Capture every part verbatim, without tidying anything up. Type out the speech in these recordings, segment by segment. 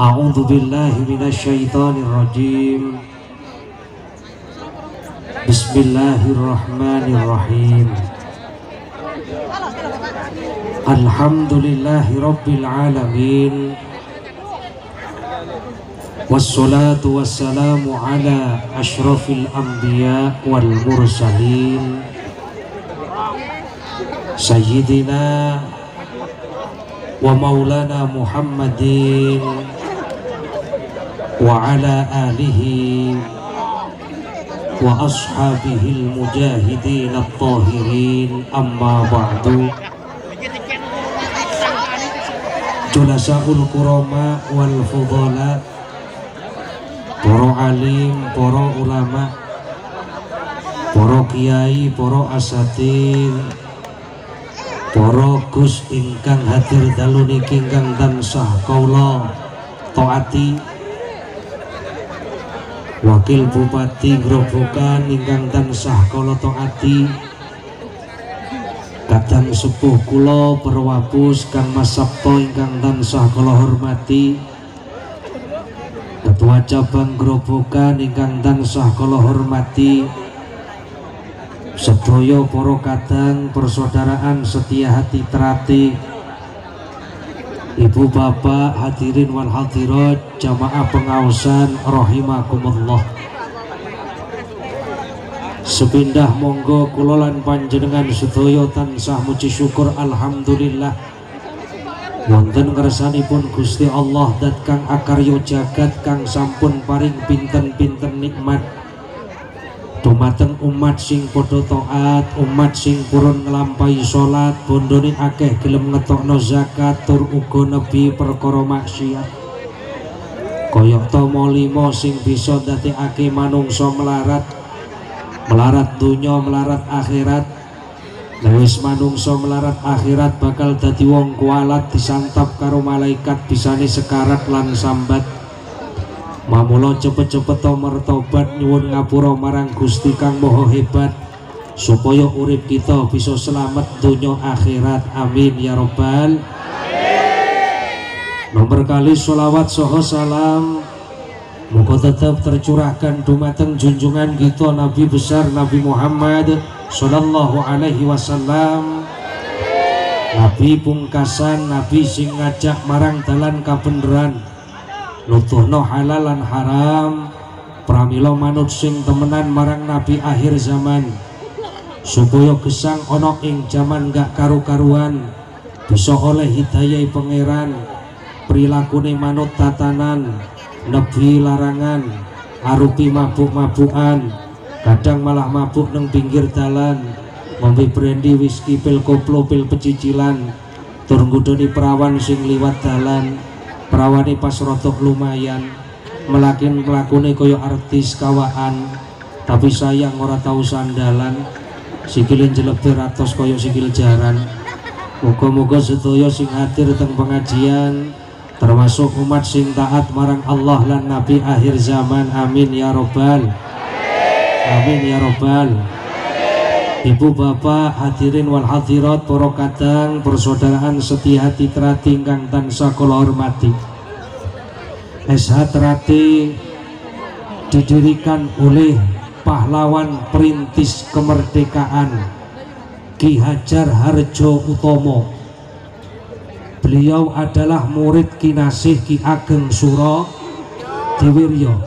A'udzu billahi minasyaitonir rajim. Bismillahirrahmanirrahim. Alhamdulillahi rabbil alamin. Wassalatu wassalamu ala asyrafil anbiya wal mursalin Sayyidina wa maulana Muhammadin wa ala alihi wa ashabihil mujahidin at-tahirin, amma ba'du. Julasaul kurama wal fudala, para alim, para ulama, para kiai, para asatid, para gus ingkang hadir dalu niki ingkang tansah kaula taati, wakil bupati Grobogan ingkang tansah kaula taati, kadang sepuh kula Perwapus Kang Mas Sabto ingkang tansah kula hormati, ketua cabang Grobogan ingkang tansah kula hormati, sedaya para kadang persaudaraan setia hati terati, ibu bapak hadirin wal hadirat, jamaah pengawasan rahimakumullah. Sepindah monggo kula lan panjenengan sedaya tansah muji syukur alhamdulillah wonten ngersanipun Gusti Allah dat kang akarya jagat kang sampun paring pinten-pinten nikmat dumateng umat sing padha taat, umat sing purun nglampahi salat, bondone akeh gelem ngetokno zakat, tur uga nebi perkara maksiat. Kaya tama lima sing bisa ndadekake manungsa melarat, melarat dunya, melarat akhirat. Nek wis manungsa melarat akhirat bakal dadi wong kualat, disantap karo malaikat, bisane sekarat lan sambat. Mamula cepet-cepet mertobat nyuwun ngapura marang Gusti Kang Maha Hebat supaya urip kita bisa selamat dunya akhirat, amin ya robbal alamin. Nomor kali sholawat saha salam muga tetap tercurahkan dumateng junjungan kita Nabi besar Nabi Muhammad sallallahu alaihi wasallam, Nabi pungkasan, Nabi sing ngajak marang dalan kabeneran, nutuhno halal lan haram, pramila manut sing temenan marang nabi akhir zaman, supaya gesang ana ing jaman gak karu-karuan bisa oleh hidayah pangeran, prilakune manut tatanan, nebi larangan, arupi mabuk-mabukan, kadang malah mabuk neng pinggir dalan, ngombe brandy, whisky, pil koplo, pil pecicilan, tur nggodoni perawan sing liwat dalan. Perawani pas rotok lumayan, melakin melakune koyo artis kawaan, tapi sayang ora tahu sandalan, sikilin jelebir atos koyo sikil jaran. Muga-muga sedaya sing hadir teng pengajian termasuk umat sing taat marang Allah lan Nabi akhir zaman, amin ya robbal amin ya robbal. Ibu bapak hadirin wal hadirat, para kadang persaudaraan setia hati terati ingkang tansah kula hormati. S H Terati didirikan oleh pahlawan perintis kemerdekaan Ki Hajar Harjo Utomo. Beliau adalah murid kinasih Ki Ageng Suro Diwiryo.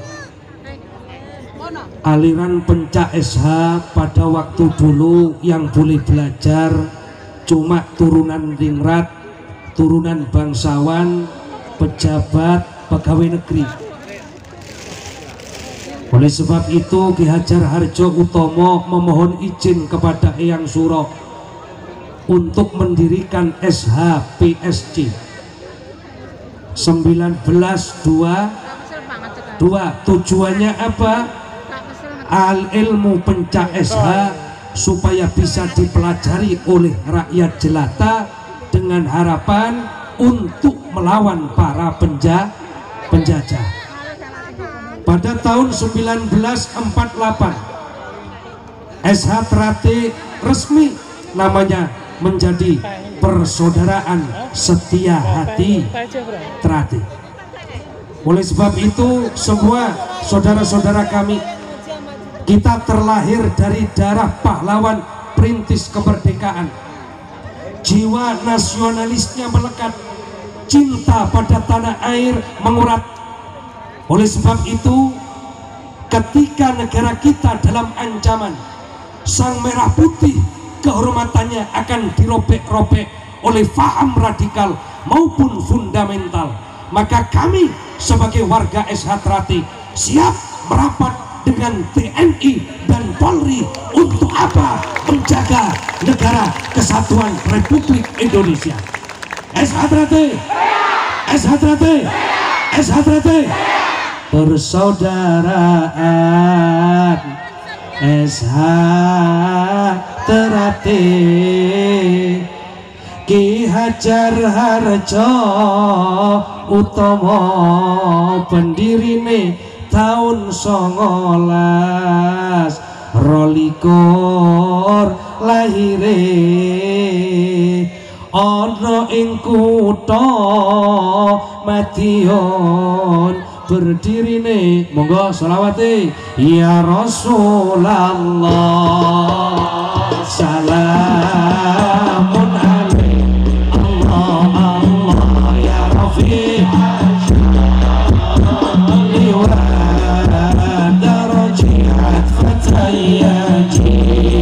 Aliran pencak S H pada waktu dulu yang boleh belajar cuma turunan ningrat, turunan bangsawan, pejabat, pegawai negeri. Oleh sebab itu Ki Hajar Harjo Utomo memohon izin kepada Eyang Suro untuk mendirikan S H P S C sembilan belas dua dua. Tujuannya apa? Al ilmu pencak S H supaya bisa dipelajari oleh rakyat jelata dengan harapan untuk melawan para penja penjajah. Pada tahun seribu sembilan ratus empat puluh delapan S H Terati resmi namanya menjadi Persaudaraan Setia Hati Terati. Oleh sebab itu semua saudara-saudara kami, kita terlahir dari darah pahlawan perintis kemerdekaan. Jiwa nasionalisnya melekat, cinta pada tanah air mengurat. Oleh sebab itu ketika negara kita dalam ancaman, sang merah putih kehormatannya akan dirobek-robek oleh faham radikal maupun fundamental, maka kami sebagai warga S H Trate siap merapat dengan T N I dan Polri untuk apa? Menjaga negara kesatuan Republik Indonesia. S H Trate, S H Trate, S H Trate, persaudaraan S H Trate. Ki Hajar Harjo Utomo pendirine tahun songolas rolikur lahire ana ing kutha Madiun berdirine. Monggo selawate ya Rasulullah salamun alaihi Allah Allah ya Rafiq darajat fatayaji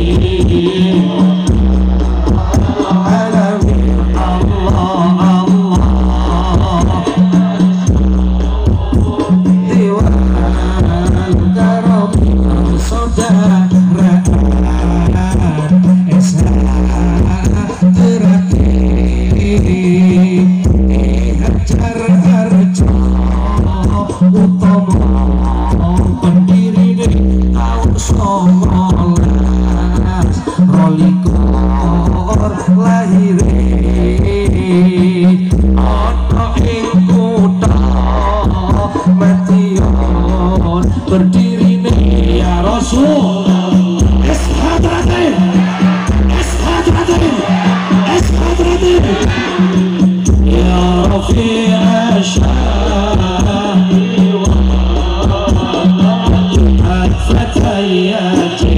berdiri ya Rasul. S H Trate, S H Trate, S H Trate ya Rafiq Asyari wa fatayati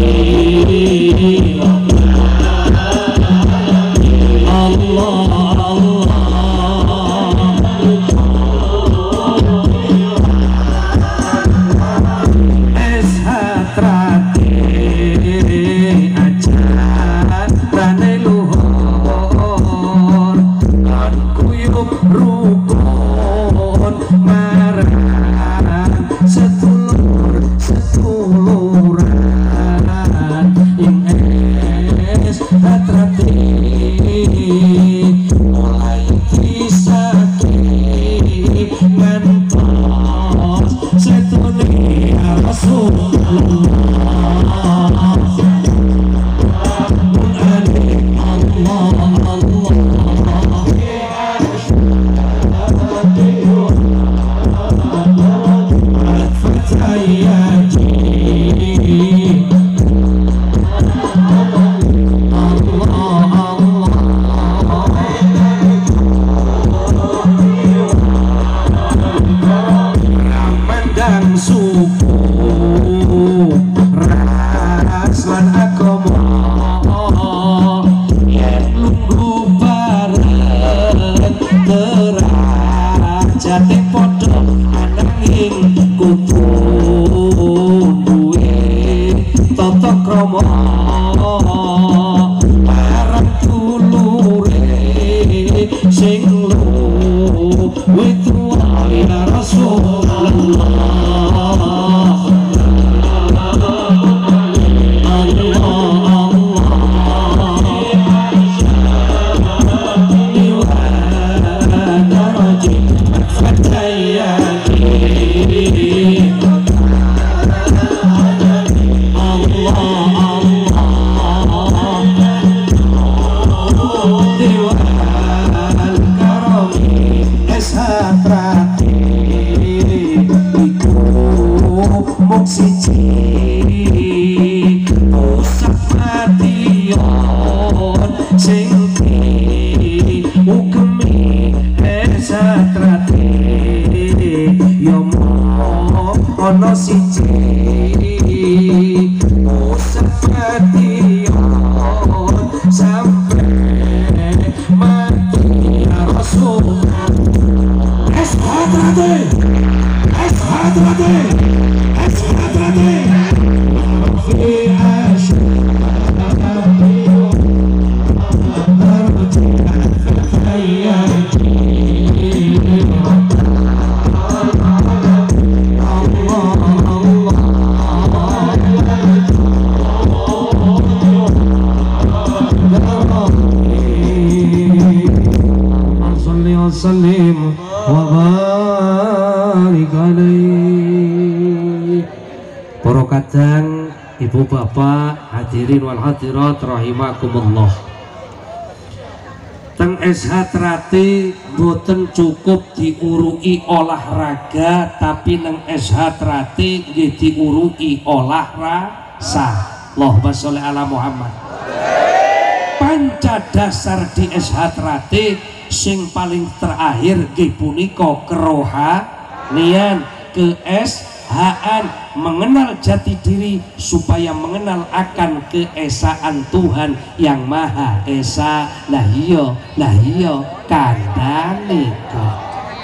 Allah Allah. Yo ono siji musafatiyon sampai mati ya Rasul. Es hadrate, es hadrate, es hadrate fi Salim wa barik alaih. Para kadang ibu bapak hadirin wal hadirat rahimakumullah, teng S H Trate boten cukup diuruki olahraga, tapi neng S H Trate nggih diuruki olahrasa. Allahumma sholli ala Muhammad. Panca dasar di S H Trate sing paling terakhir nggih punika kerohanian, ke-eshaan, mengenal jati diri supaya mengenal akan keesaan Tuhan yang Maha Esa. Lah iya, lah iya kandhane kok.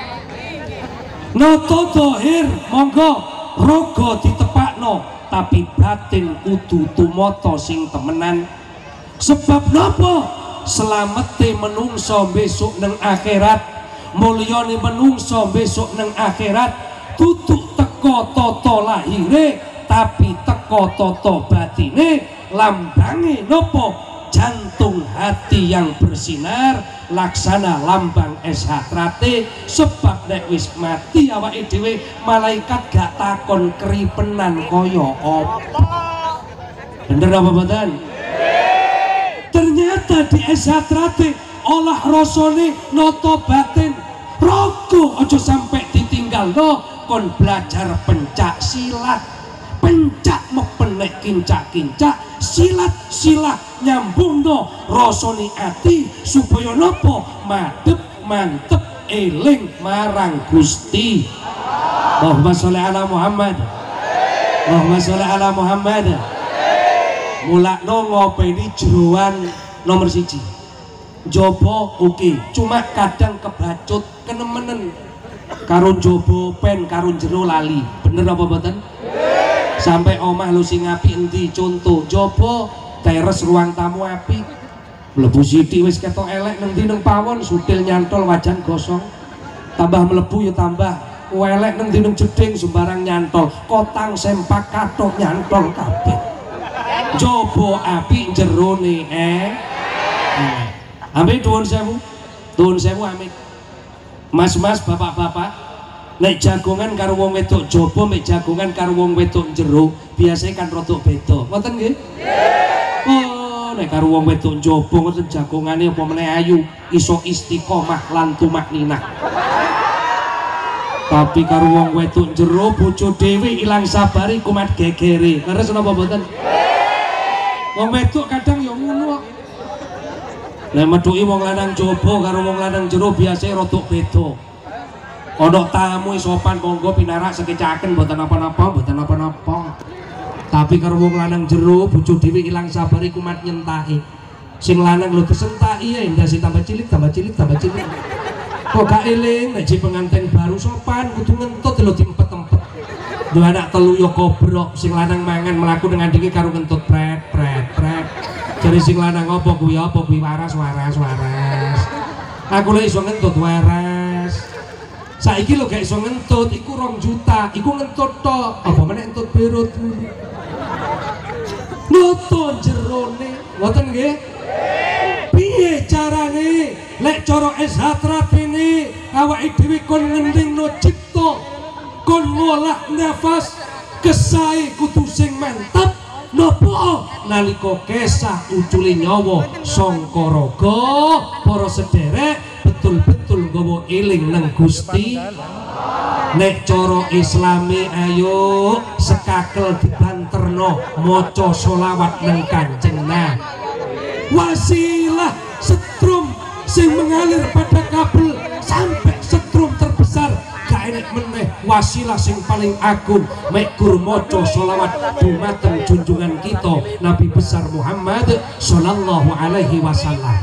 Nata dohir monggo raga ditepakno, tapi batin kudu tumata sing temenan. Sebab napa? Selamete menungso besok neng akhirat, mulyane menungso besok neng akhirat tutuk teko toto lahire, tapi teko toto batine. Lambange nopo? Jantung hati yang bersinar, laksana lambang S H Trate. Sebab nek wis mati awake dhewe, malaikat gak takon keripenan kaya apa. Bener apa mboten? Ternyata di S H Trate olah rasane nata batin. Rogo aja sampai ditinggal no, kon belajar pencak silat. Pencak mepenek kincak-kincak, silat silat nyambung no rasane ati supaya napa? Madep mantep eling marang Gusti. Allahumma sholli ala Muhammad. Allahumma sholli ala Muhammad. Mulakno ngopeni jeroan nomor siji jobo oke, okay. Cuma kadang kebacut kenemenen karo jobo pen karo jero lali. Bener apa mboten? Sampai omah lu sing apik endi? Contoh jobo teres ruang tamu apik, mlebu sithik wis ketok elek nang ndi nang pawon, sutil nyantol wajan gosong. Tambah mlebu ya tambah elek nang ndi nang jeding sembarang nyantol, kotang sempak kathok nyantol kabeh. Jobo api jerone eh ambil tuun sewu tuun sewu ambil mas-mas bapak-bapak nek jagongan karo wong wedok jobo mek jagongan karo wong wedok jero biasanya kan rodok beda ngoten nggih. Oh nek karo wong wedok jobo ngoten jagongane apa meneh ayu iso istiqomah lan tumakninah. Tapi karo wong wedok jero bojo dhewe ilang sabari kumat gegere. Leres napa mboten? Wong wedok kadang ya ngono kok. Nek metuki wong lanang jobo karo wong lanang jero biasane rada beda. Ana tamu sopan monggo pinarak sekecaken mboten apa-apa, mboten apa-apa. Tapi karo wong lanang jero bojo dhewe ilang sabari kumat nyentaki. Sing lanang lho disentaki ya ndase tambah cilik, tambah cilik, tambah cilik. Kok gak eling nek pengantin baru sopan kudu ngentut lho diempet-empet. Dua anak telu yo kobrok, sing lanang mangan melaku dengan dingin karo ngentut pret pret pret. Jadi sing lanang apa kuwi apa kuwi waras waras waras. Aku lek iso ngentut waras. Saiki lho gak iso ngentut, iku rong juta, iku ngentut tok. Apa meneh ngentut berut. Noto jerone, ngoten nggih? Piye carane? Lek cara S H Trate ne awake dhewe kon ngendingno cipta, kon ngolah nafas, kesae kudu sing mantap. Nopo nalika kesah ucule nyawa sangka raga para sederek betul-betul nggawa eling nang Gusti. Nek cara Islame ayo sekakel dibanterno maca selawat nang Kanjeng Nabi. Wasilah setrum sing mengalir pada kabel sampai setrum terbesar gak enek meneh wasilah sing paling agung mek gur maca selawat dumateng junjungan kita Nabi besar Muhammad sallallahu alaihi wasallam.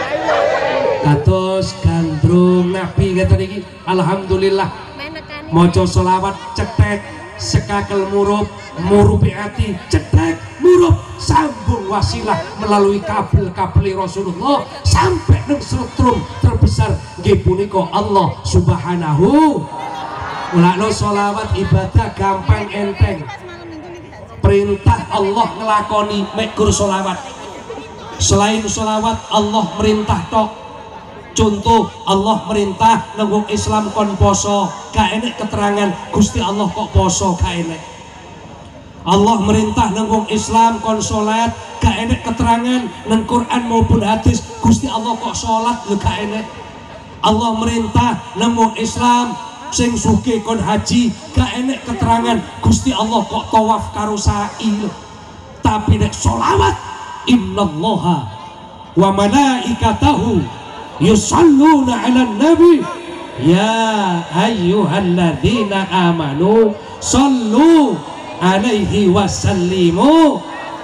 Kados gandrung Nabi ngeten iki alhamdulillah maca selawat cetek sekakel murup murupi ati cetek murup sambung wasilah melalui kabel-kabel Rasulullah sampai nang setrum terbesar nggih punika Allah Subhanahu. Mulane selawat ibadah gampang enteng. Perintah Allah ngelakoni mek gur selawat. Selain selawat Allah merintah tok. Contoh Allah merintah nanggung Islam kon poso, gak enek keterangan Gusti Allah kok poso gak enek. Allah merintah nanggung Islam kon salat, gak enek keterangan nang Quran maupun hadis Gusti Allah kok salat gak enek. Allah merintah nanggung Islam sing sugih kon haji, gak enek keterangan Gusti Allah kok tawaf karo sa'i. Tapi nek sholawat innallaha wa malaikatahu yusalluna 'alan nabi ya ayyuhalladzina amanu sallu alaihi wasallimu.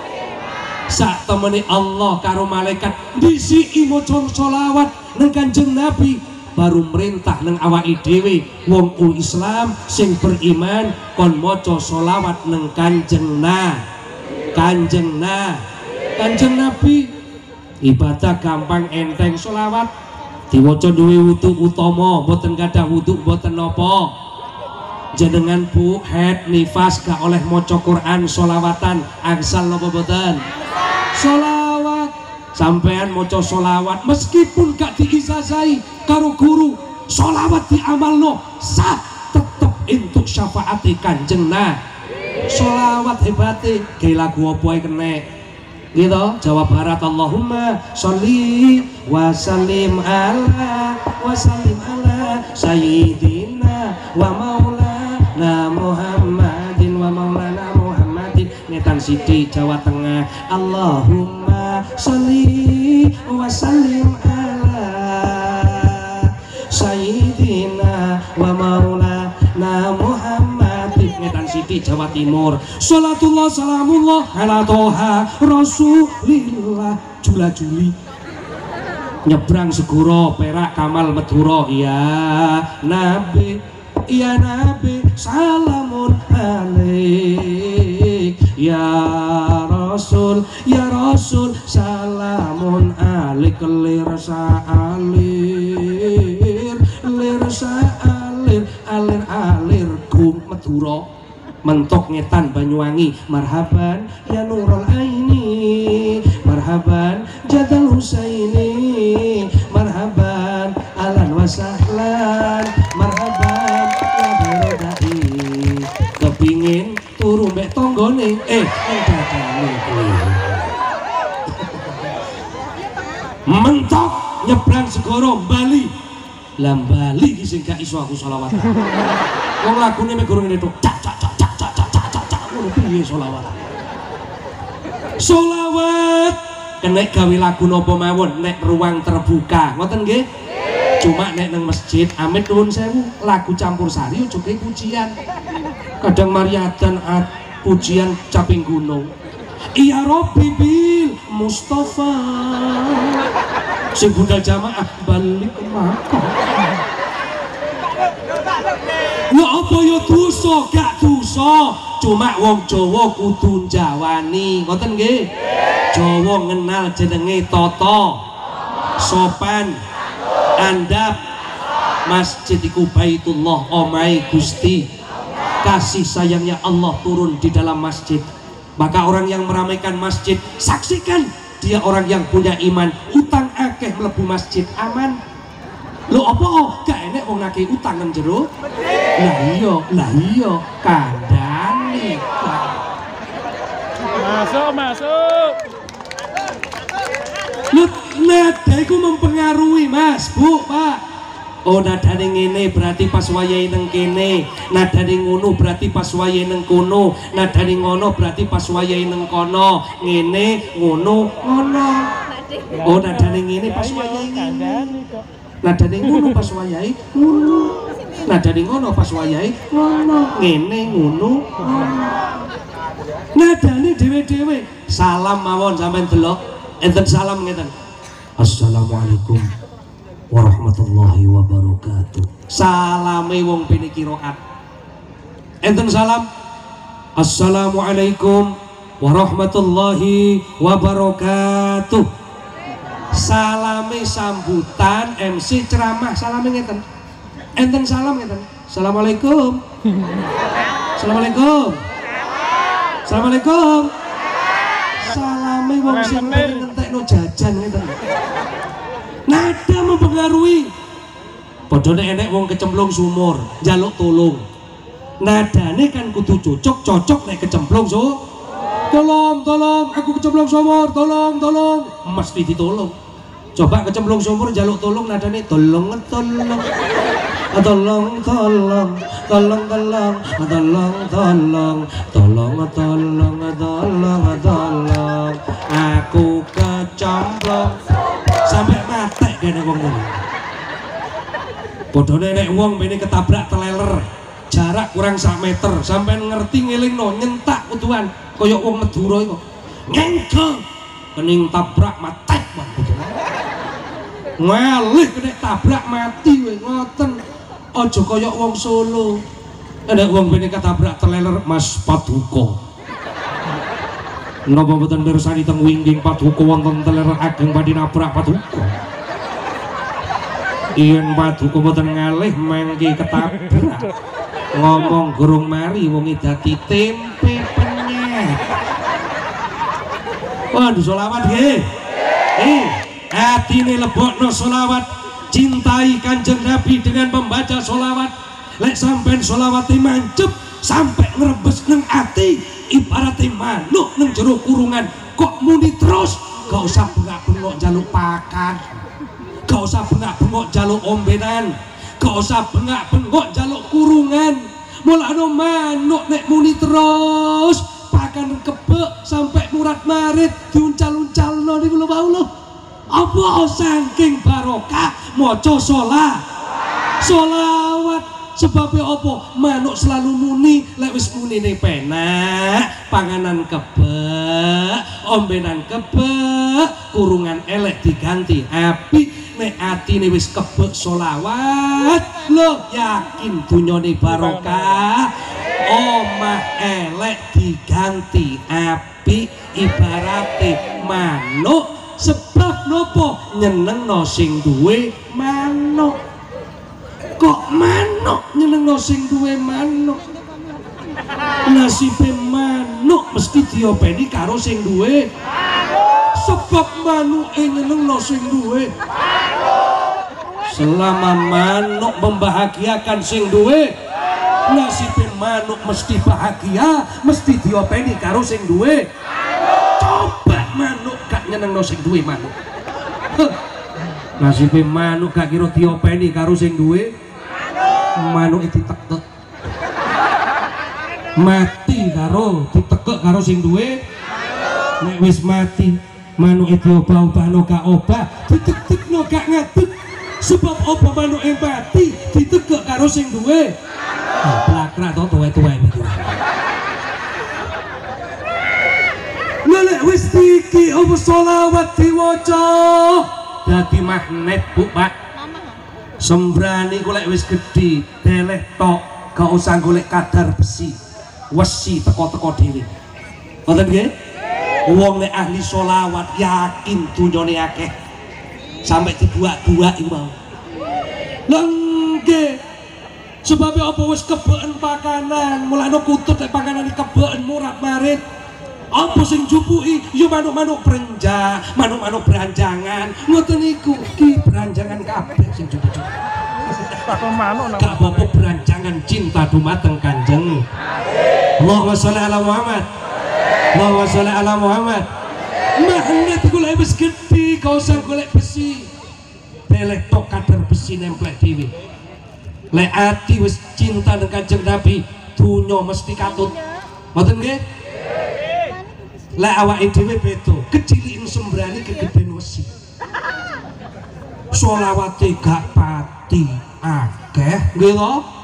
Sak temene Allah karo malaikat disiki maca sholawat nang Kanjeng Nabi baru merintah nang awake dhewe wong Islam sing beriman kon maca sholawat nang Kanjeng na Kanjeng na Kanjeng Nabi. Ibadah gampang enteng sholawat diwaca duwe wudu utama mboten gadah wudu mboten napa. Jenengan Bu head nifas gak oleh maca Quran sholawatan angsal napa mboten sholawat. Sampean maca sholawat meskipun gak diijazahi karo guru sholawat diamalno sah tetep entuk syafaat Kanjeng na. Sholawat hebate ge lagu apa ae kene gitu. Jawa Barat Allahumma sholli wa sallim ala wa sallim ala sayyidina wa maulana Muhammadin wa maulana Muhammadin. Netan Siti Jawa Tengah Allahumma sholli wa sallim ala sayyidina wa maulana Muhammadin. Netan Siti Jawa Timur sholatullah salamullah ala toha rasulillah. Jula Juli nyebrang segoro Perak Kamal Madura ya Nabi ya Nabi salamun alaik ya Rasul ya Rasul salamun alaik. Lir saalir lir saalir alir alir gum Madura mentok ngetan Banyuwangi marhaban ya Nurul Aini marhaban Jadal Husaini marhaban alan wa sahlan marhaban ya Berodai. Kepingin turu mbek tonggone eh dadane mentok nyebrang segoro Bali lah Bali iki sing gak iso aku sholawat. Wong lagune mek gurung ngene tok cak cak cak cak cak cak cak cak ngono piye sholawat. Sholawat kena gawe lagu napa mawon nek ruang terbuka ngoten nggih. Cuma nek nang masjid amit nuwun sewu lagu campursari aja ge pujian. Kadang mariadan pujian caping gunung. Ya Rabbi bil Mustafa sing budal jamaah balik ke Makkah. Lho apa ya dosa gak dosa, cuma wong Jawa kudu njawani ngoten nggih. Jawa ngenal jenenge tata sopan andap. Masjid iku Baitullah omahe Gusti. Kasih sayangnya Allah turun di dalam masjid. Maka orang yang meramaikan masjid saksikan dia orang yang punya iman. Utang akeh mlebu masjid aman. Lho apa oh gak enek wong ngakeh utang nang jero? Lah iya, lah iya kandhane. Masuk, masuk. Lho nada iku mempengaruhi Mas, Bu, Pak. Oh nadane ngene berarti pas wayahe nang kene, nadane ngono berarti pas wayahe nang kono, nadane ngono berarti pas wayahe nang kono, ngene ngono ngono. Oh nadane ngene pas wayahe ngene, nadane ngono pas wayahe ngono. nadane ngono pas wayahe ngono ngene ngono nadane dhewe-dhewe salam mawon sampean delok enten salam ngeten assalamualaikum warahmatullahi wabarakatuh salame wong bene qiraat enten salam assalamualaikum warahmatullahi wabarakatuh salame sambutan M C ceramah salame ngeten enten salam ngeten assalamualaikum assalamualaikum assalamualaikum salame wong sing ngentekno jajan ngeten nada mempengaruhi padha nek enek wong kecemplung sumur njaluk tolong nadane kan kudu cocok cocok nek kecemplung so tolong tolong aku kecemplung sumur tolong tolong mesti ditolong coba kecemplung sumur njaluk tolong nadane tolong tolong tolong tolong tolong tolong tolong tolong tolong tolong tolong tolong aku kecemplung sampai mati kene wong ngono padha nek wong bene ketabrak teleler jarak kurang sak meter sampean ngerti ngelingno nyentak kutuan kaya wong Madura iku ngengkel kening tabrak mati wong ngalih kena tabrak mati kowe ngoten aja kaya wong Solo nek wong bene ketabrak teleler Mas Paduka napa mboten mirsani teng Wingging Paduka wonten teleler ageng badhe nabrak Paduka yen Paduka mboten ngalih mengki ketabrak ngomong gurung mari wong dadi tempe penyet waduh selawat nggih eh atine lebokno selawat cintai kanjeng Nabi dengan membaca selawat lek sampean selawate mancep sampai ngerebes neng ati ibaratnya manuk neng jero kurungan kok muni terus gak usah bengak-bengok jaluk pakan gak usah bengak-bengok jaluk ombenan gak usah bengak-bengok jaluk kurungan mulane manuk nek muni terus pakan kebek sampai murat marit diuncal-uncalno niku lho Allah apa saking barokah maca sholat sholawat sebabnya apa manuk selalu muni lek wis munine penak panganan kebek ombenan kebek kurungan elek diganti api nek atine wis kebek sholawat lo yakin dunyane barokah omah elek diganti api ibarate manuk sebab nopo nyenengno sing duwe manuk kok manuk nyenengno sing duwe manuk nasibe manuk mesti diopeni karo sing duwe sebab manuke nyenengno sing duwe selama manuk membahagiakan sing duwe nasibe manuk mesti bahagia mesti diopeni karo sing duwe coba manuk gak nyenengno sing duwe manuk nasibe manuk gak kira diopeni karo sing duwe manuk itu ditekek mati karo ditekek karo sing duwe nek wis mati manuk itu obah-obahno gak obah ditekekno gak ngadeg sebab apa manuk yang mati ditekek karo sing duwe plakrak to tuwe-tuwe pikiran lelek wis iki apa sholawat diwaca dadi magnet bu pak sembrani golek wis gedhi deleh tok gak usah golek kadar besi wesi teko-teko dhewe ngoten nggih wong nek ahli sholawat yakin dunyane akeh sampai dibuak-buak iku mau lha nggih sebabnya apa wis kebeken pakanan mulane kutut nek pakanan kebeken murat marit apa sing jupuki ya manuk-manuk berenjang manuk-manuk beranjangan ngoten niku ki beranjangan kabeh sing jupu-jupu gak apa-apa beranjangan cinta dumateng Kanjeng Allahumma sholli ala Muhammad Allahumma sholli ala Muhammad magnet golek wis gedhi gak usah golek besi deleh tok kadar besi nemplek dhewe lek ati wis cinta dengan Kanjeng Nabi dunya mesti katut ngoten nggih lah awake dhewe beda kecilikin sembrani kegedean wesi sholawate gak pati akeh nggih to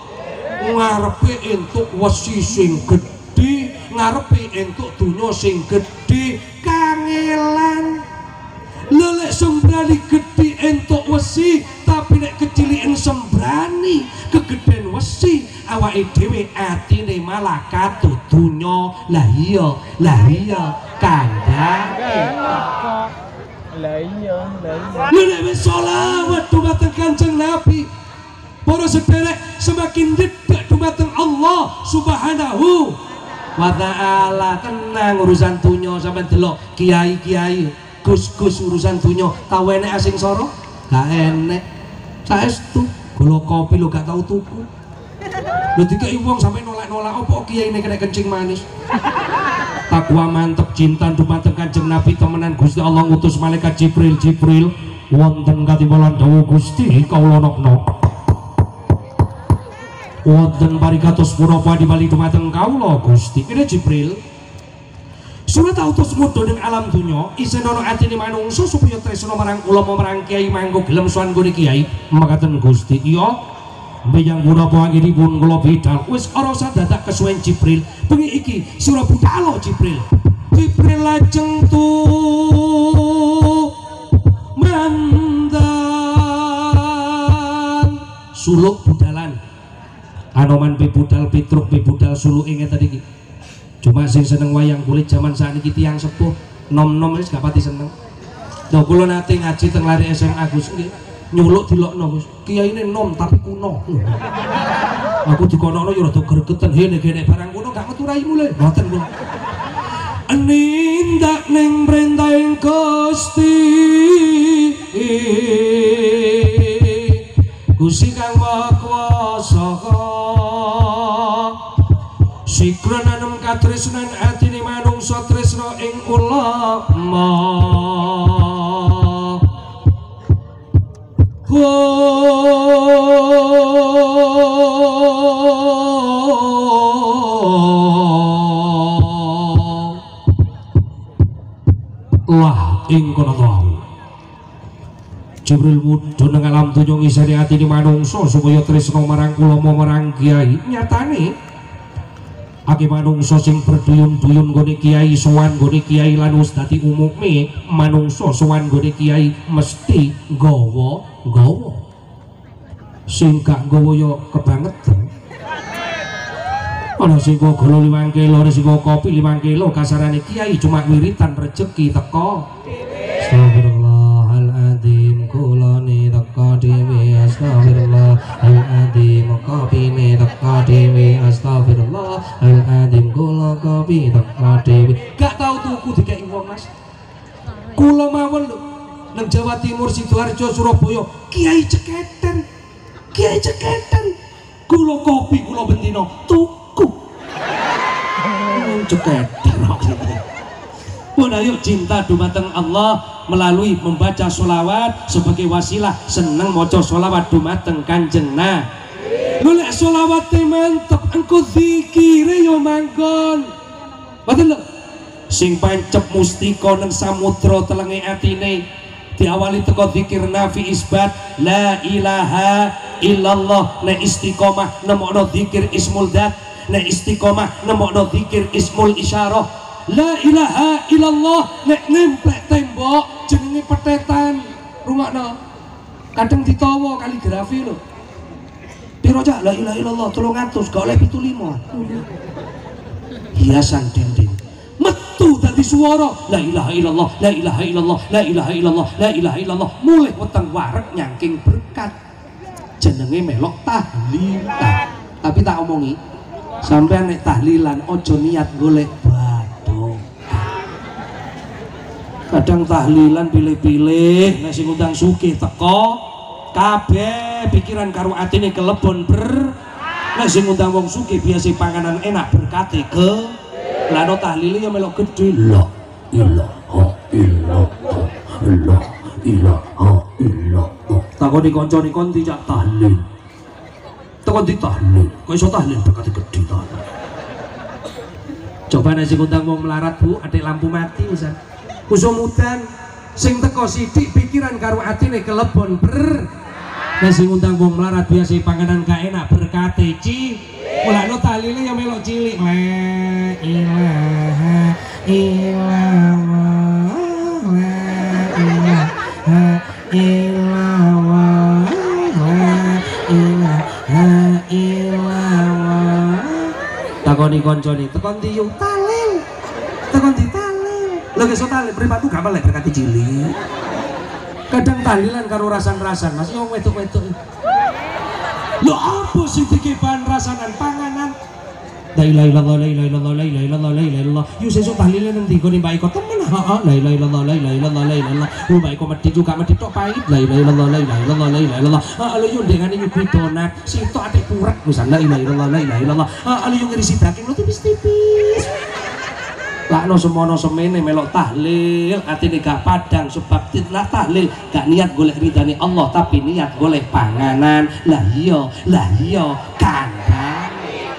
ngarepe entuk wesi sing gedhe, ngarepe entuk donya sing gedhe kangelan. Lha lek sembrani gedhe entuk wesi, tapi nek keciliken sembrani kegedhen wesi, awake dhewe atine malah katut donya. Lah iya, lah iya kandhane. Lah iya, lah iya. Lha nek wis selawat dumateng Kanjeng Nabi, para sederek semakin dekat dumateng Allah Subhanahu wa taala. Tenang urusan dunya, sampean delok kiai-kiai gus-gus urusan dunya tau enek asing soro? Gak enek. Saestu gula kopi lo gak tau tuku. Lho dikeki wong sampe nolak-nolak apa kiai ini kena kencing manis. Takwa mantep cinta dumateng Kanjeng Nabi temenan. Gusti Allah ngutus malaikat Jibril. Jibril wonten katiwalan dawuh Gusti kawula nok-nok. Wonten parikatos punapa dibali dumateng kawula Gusti. Kene Jibril surat autos mudho ning alam dunya isih ana atine manungsa supaya tresna marang ulama marang kiai mangko gelem sowan gone kiai. Makaten Gusti. Iya mbiyang punapa anggenipun kula bidhal wis ora usah dadak kesuwen Jibril. Bengi iki sura budhal Jibril. Jibril lajeng tu mandan suluk budalan anoman pe budal pitruk pe budal suluke ngeten iki. Cuma sing seneng wayang kulit zaman sakniki tiyang sepuh nom-nom wis gak pati seneng. Nah kula nate ngaji teng lari S M A Gus nggih nyuluk dilokno Gus. Kiyaine nom tapi kuno. Aku dikonokno ya rada gregeten he nek nek barang kuno gak metu raimu le. Mboten kula. Nindak ning prentahing Gusti. Gusti kang Maha Kuwasa. Sikron anem katresnan atine manungsa tresna ing ulama. Lah ing kono tau Jibril mudhun nang alam donya ngisari atine manungsa supaya tresna marang ulama marang kiai. Nyatane ake manungsa sing berduyun-duyun gone kiai sowan gone kiai lan wis dadi umume manungsa sowan gone kiai mesti gawa-gawa. Sing gak gawa ya kebangetan. Ana sing golo limang kilo, ana sing kopi limang kilo, kasarane kiai cuma wiritan rezeki teko. Astagfirullahaladzim kulone teko dhewe astagfirullahaladzim kopine teko dhewe astagfirullahaladzim kula kopi teko dhewe. Gak tau tuku dikeki wong Mas. Kula mawon lho nang Jawa Timur Sidoarjo Surabaya kiai ceketen. Kiai ceketen. Kula kopi kula bendina tuku. Ceketen. Pun ayo cinta dumateng Allah melalui membaca sholawat sebagai wasilah seneng maca sholawat dumateng Kanjeng Nabi. Lho lek sholawate mantep engko zikire yo manggon. Mboten lho. Sing pancep mustika nang samudra telenge atine diawali teko zikir nafi isbat la ilaha illallah. Nek istiqomah nemokno zikir ismul dat, nek istiqomah nemokno zikir ismul isyarah. La ilaha illallah nek nempel tembok jenenge petetan. Rungokno. Kadang ditawa kaligrafi lho. Piro cak la ilaha illallah telung atus gak oleh pitu lima. Hiasan dinding. Metu dadi swara la ilaha illallah, la ilaha illallah, la ilaha illallah, la ilaha illallah. Mulih weteng wareg nyangking berkat. Jenenge melok tahlilan. Tapi tak omongi, sampean nek tahlilan ojo niat golek kadang tahlilan pilih-pilih nek sing undang sugih teko kabeh pikiran karo atine kelebon ber. Nek sing undang wong sugih biasa panganan enak berkate ke lano tahlile ya melok gedhe la ilaha illallah la ilaha illallah. Takoni kancane kon dijak tahlil takon di tahlil kok iso tahlil berkate gedhe ta. Coba nek sing undang wong melarat Bu adik lampu mati pisan kusumudan sing teko sithik pikiran karo atine kelebon ber. Nasi ngundang wong melarat biasa panganan gak enak berkate ci. Mulane talile ya melok cilik. La ilaha illallah. La ilaha illallah. La ilaha illallah. Takoni koncone, tekon ndi yo talil. Tekon ndi talil. Lha iso talil mripatku gak melek berkate cilik. Kadang talilan karo rasan-rasan Mas yo wedok-wedok. Lho apa sing dikepan rasanan panganan? La ilaha illallah la ilaha illallah la ilaha illallah la ilaha illallah. Yo sesuk tahlilan nang ndi kene Mbak Iko temen. Heeh, la ilaha illallah la ilaha illallah la ilaha illallah. Oh Mbak Iko medhi juga medhi tok pahit. La ilaha illallah la ilaha illallah la ilaha illallah. Heeh, lho yo ndengane nyuguhi donat, sitok atik purek misal la ilaha illallah la ilaha illallah. Heeh, lho yo ngirisi daging lo tipis-tipis. Lakno semono semene melok tahlil atine gak padang sebab titlah tahlil gak niat golek ridane Allah tapi niat golek panganan. Lah iya lah iya kandang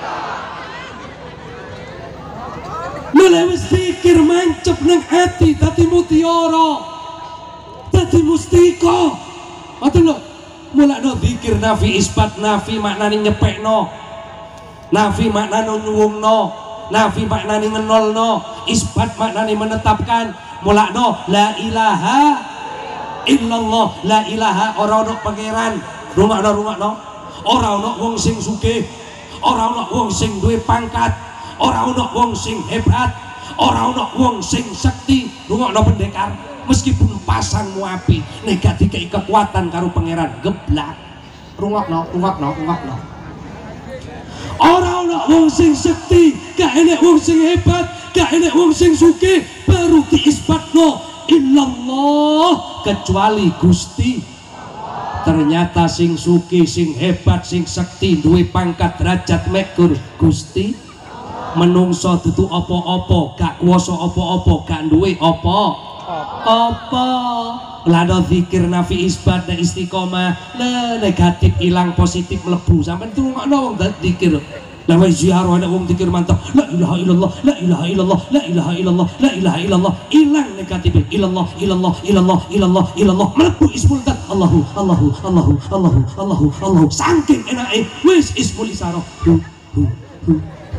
mulai wis pikir mancep nang hati dadi mutiara dadi mustika ngoten lho. Mulakno zikir nafi isbat nafi maknane nyepekno, nafi maknane nyuwungno, nafi maknane ngenolno, isbat maknane menetapkan. Mulakno la ilaha illallah, la ilaha ora ono pangeran. Rumakno rumakno, ora ono wong sing sugih, ora ono wong sing duwe pangkat, ora ono wong sing hebat, ora ono wong sing sekti. Rumakno pendekar, meskipun pasangmu api nek gak dikei kekuatan karo pangeran geblak. Rungokno rungokno rungokno. Ora ono wong sing sekti, gak enek wong sing hebat, gak enek wong sing sugih, baru diisbatno illallah kecuali Gusti. Ternyata sing sugih, sing hebat, sing sekti, duwe pangkat derajat mekur Gusti. Menungso dudu apa-apa, gak kuwasa apa-apa, gak duwe apa-apa. Lado zikir nafi isbat dan istiqomah, le negatif hilang positif melebu. Sampai itu ngono wong zikir. Lah wae ziarah ada wong zikir mantap. La ilaha illallah, la ilaha illallah, la ilaha illallah, la ilaha illallah. Hilang negatif. Illallah, illallah, illallah, illallah, illallah. Melebu ismul zat. Allahu, Allahu, Allahu, Allahu, Allahu, Allahu. Saking enake wis ismul isarah. Hu, hu, hu.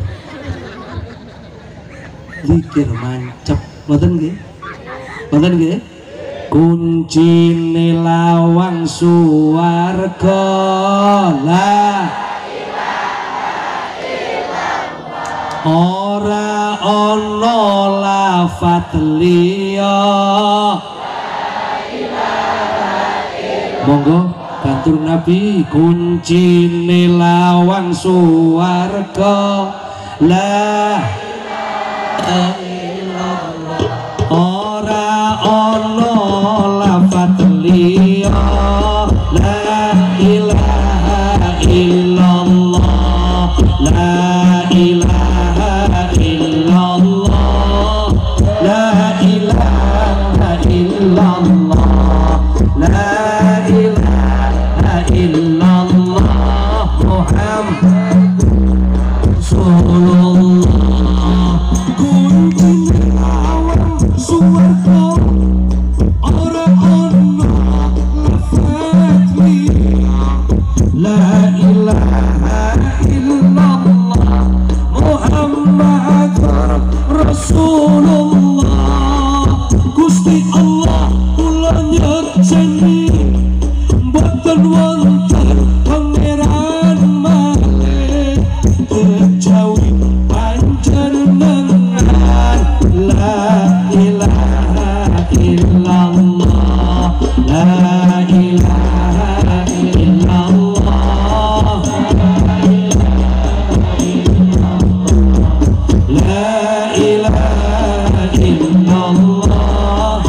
Zikir mancep. Mboten nggih? Mboten nggih? Kuncine lawang suwarga la ilaha illallah, ora ana lafat liya la ilaha illallah. Monggo kantur Nabi. Kuncine lawang suwarga la ilaha illallah, ora ana lafat liya la ilaha illallah, la ilaha illallah, la ilaha illallah, la ilaha illallah Muhammad Rasulullah. Kunci lawan suwarga ora ono lafat liya la ilaha illallah Muhammad Rasulullah. Gusti Allah kula nyekseni mboten wonten pangeran malih kejawi panjenengan. La ilaha illallah, la ilaha illallah, la ilaha illallah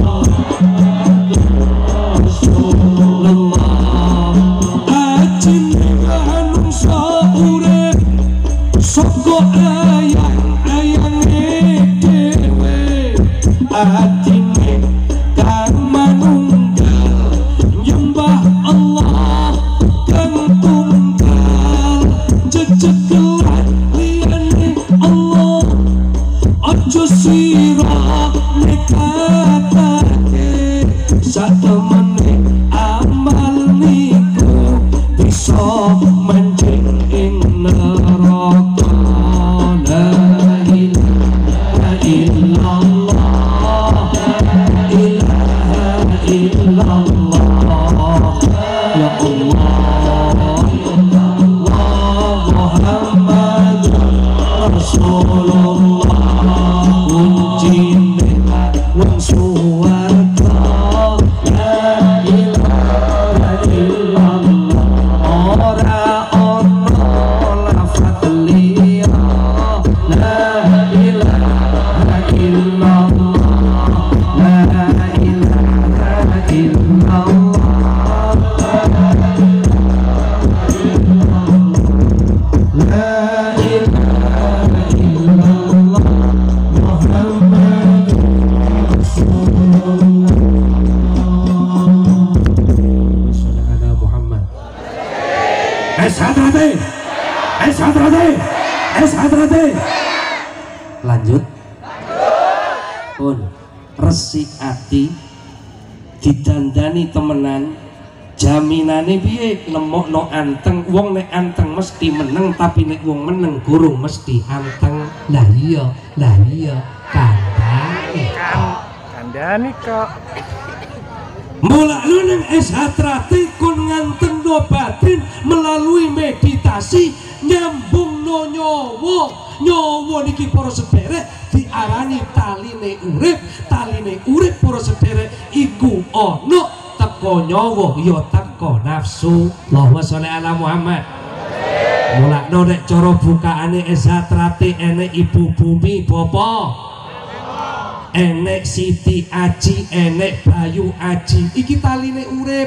Rasulullah. Ajeng urip saka ayang-ayange dhewe, atine kang manunggal nyembah Allah kang tunggal, jejeglan liyane Allah aja sira nekatake satemene amal niku Rasulullah kuncine wong suwarga la ilaha illallah ora ono lafaz liya la ilaha illallah la ilaha illallah la ilaha illallah Muhammadur Rasulullah. Saudara Muhammad. Es hadrate, es hadrate, es hadrate. Lanjut. Pun resi ati didandani temenan. Jaminane piye lemokno anteng wong nek anteng mesti meneng tapi nek wong meneng gurung mesti anteng. Lah iya, lah iya kandhane kok. Kandhane kok. Mulane ning eshatrati kon ngantengno batin melalui meditasi nyambungno nyawa. Nyawa niki para sederek diarani taline urip, taline urip para sederek iku ana teko nyawa ya teko nafsu. Allahumma sholli ala Muhammad. Mulakno nek cara bukaane eshatrati enek ibu bumi bapa, enek Siti Aji, enek Bayu Aji. Iki taline urip.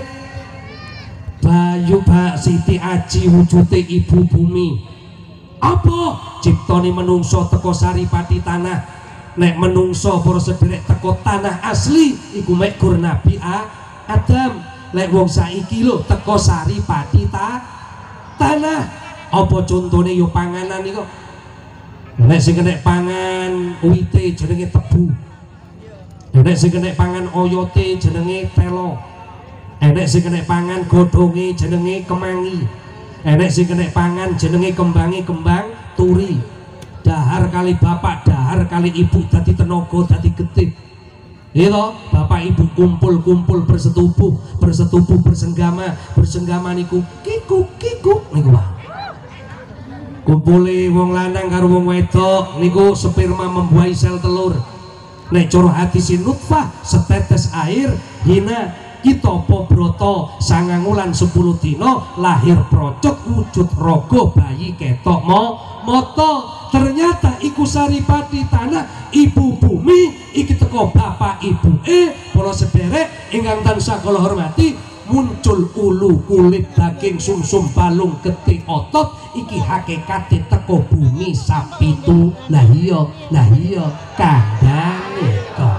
Bayu Ba Siti Aji wujude ibu bumi. Apa ciptane menungso teko saripati tanah. Nek menungso para sederek teko tanah asli iku mek gur Nabi A Adam. Lek wong saiki lho teko saripati ta tanah. Apa contone yo panganan iku. Nek sing kena pangan uwite jenenge tebu. Nek sing kena pangan oyote jenenge telo. Nek sing kena pangan godhonge jenenge kemangi. Nek sing kena pangan jenenge kembange kembang turi. Dahar kali bapak, dahar kali ibu dadi tenaga, dadi getih. Itu bapak ibu kumpul-kumpul bersetubuh, bersetubuh bersenggama, bersenggama niku kikuk kikuk niku Pak. Kumpule wong lanang karo wong wedok niku sperma membuahi sel telur. Nek cara hati si nutfah setetes air hina kita pobroto sangang wulan sepuluh dino lahir procot wujud rogo bayi ketok mo moto. Ternyata iku saripati tanah ibu bumi iki teko bapak ibu e para sederek ingkang tansah kula hormati. Muncul ulu kulit daging sumsum balung getih otot iki hakikate teko bumi sapitu. Lah iya lah iya kandhane kok.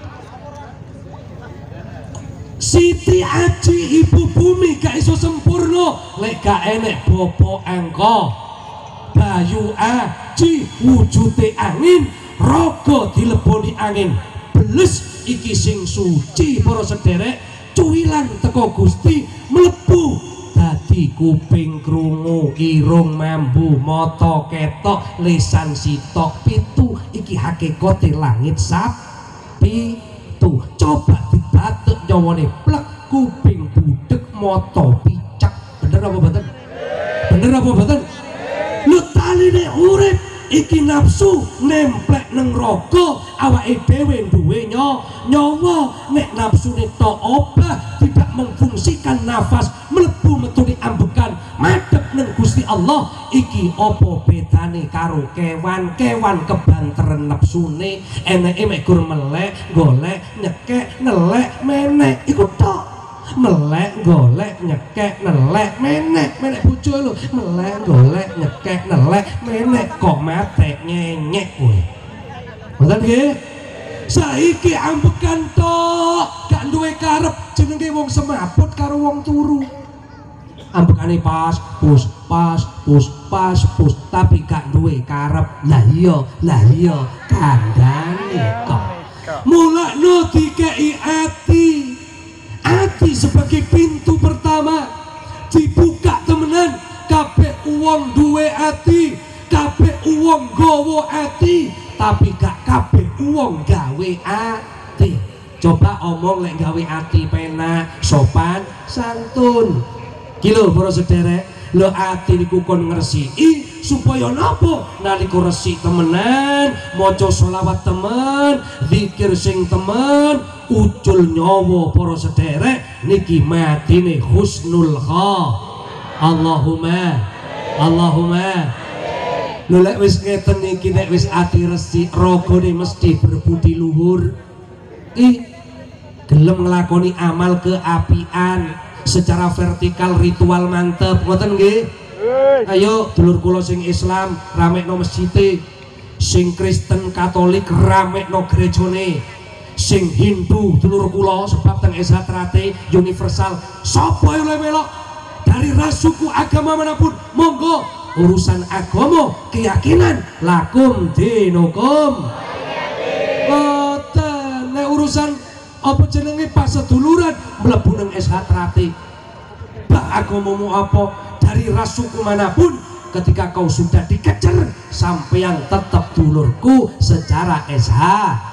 Siti Aji ibu bumi gak iso sempurna lek gak enek bapa angka. Bayu Aji wujude angin, raga dileboni angin. Beles iki sing suci para sederek, cuwilan teko Gusti mlebu dadi kuping krungu, irung mambu, mata ketok, lisan sitok, pitu iki hakikate langit sapi tu. Coba dibatek nyawane plek, kuping budek, mata picak. Bener apa mboten? Bener apa mboten? Lu taline urip iki nafsu nemplek neng raga awake dhewe duwe nyawa. Nek nafsune tok obah tidak memfungsikan nafas mlebu metune ambekan madhep neng Gusti Allah. Iki apa bedane karo kewan? Kewan kebanteren nafsune eneke mek gur melek golek nyekek nelek menek iku tok. Melek golek nyekek nelek menek menek bojo lho, melek golek nyekek nelek menek kok mate nyenyek kowe. Ngoten nggih? Saiki ambekan tok gak duwe karep jenenge wong semaput karo wong turu. Ambekane pas pus pas pus pas pus tapi gak duwe karep. Lah iya lah iya kandhane kok. Mulakno dikei ati. Ati sebagai pintu pertama dibuka temenan. Kabeh uang duwe ati, kabeh uang gowo ati, tapi gak kabeh uang gawe ati. Coba omong lek gawe ati penak, sopan, santun. Kilo para sederek, lo ati niku kon ngresiki supaya napa nalika resik temenan maca selawat temen zikir sing temen ucul nyawa para sederek niki matine husnul kha Allahumma Allahumma lho lek wis ngeten iki nek wis ati resik ragane mesti berbudi luhur i gelem nglakoni amal keapian secara vertikal ritual mantep ngoten nggih. Ayo dulur kula sing Islam ramekno masjide, sing Kristen Katolik ramekno gerejane, sing Hindu dulur kula sebab teng Esatrate universal sapa yang melok dari ras suku agama manapun monggo urusan agama keyakinan lakum dinukum boten nek urusan apa jenenge pas seduluran mlebu nang Esatrate bak agamamu apa dari ras suku manapun ketika kau sudah dikejar sampeyan tetap dulurku secara S H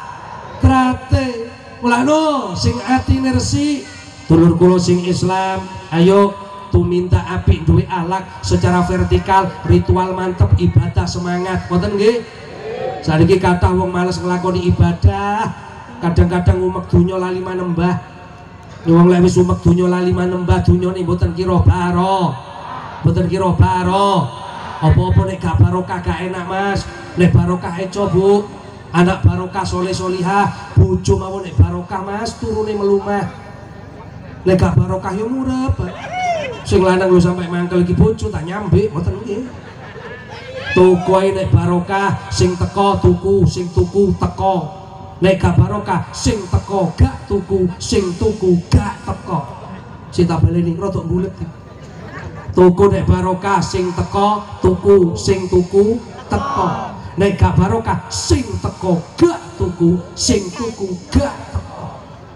trate mulano sing atine resik dulur kula sing Islam ayo tuminta apik duwe akhlak secara vertikal ritual mantep ibadah semangat ngoten nggih. Saiki kathah wong males nglakoni ibadah kadang-kadang umek donya lali manembah wong lek wis umek donya lali manembah dunyane mboten kira baro mboten kira baro apa-apa nek gak barokah gak enak mas nek barokah eco bu anak barokah soleh solihah bojo mawon nek barokah mas turune melumah nek gak barokah yo murep sing lanang lu sampai mangkel iki bojo tak nyambe mboten nggih tuku ae nek barokah sing teko tuku sing tuku teko nek gak barokah sing teko gak tuku sing tuku gak teko sing tak baleni rodok bulet tuku nek barokah sing teko tuku sing tuku teko nek gak barokah sing teko gak tuku sing tuku gak teko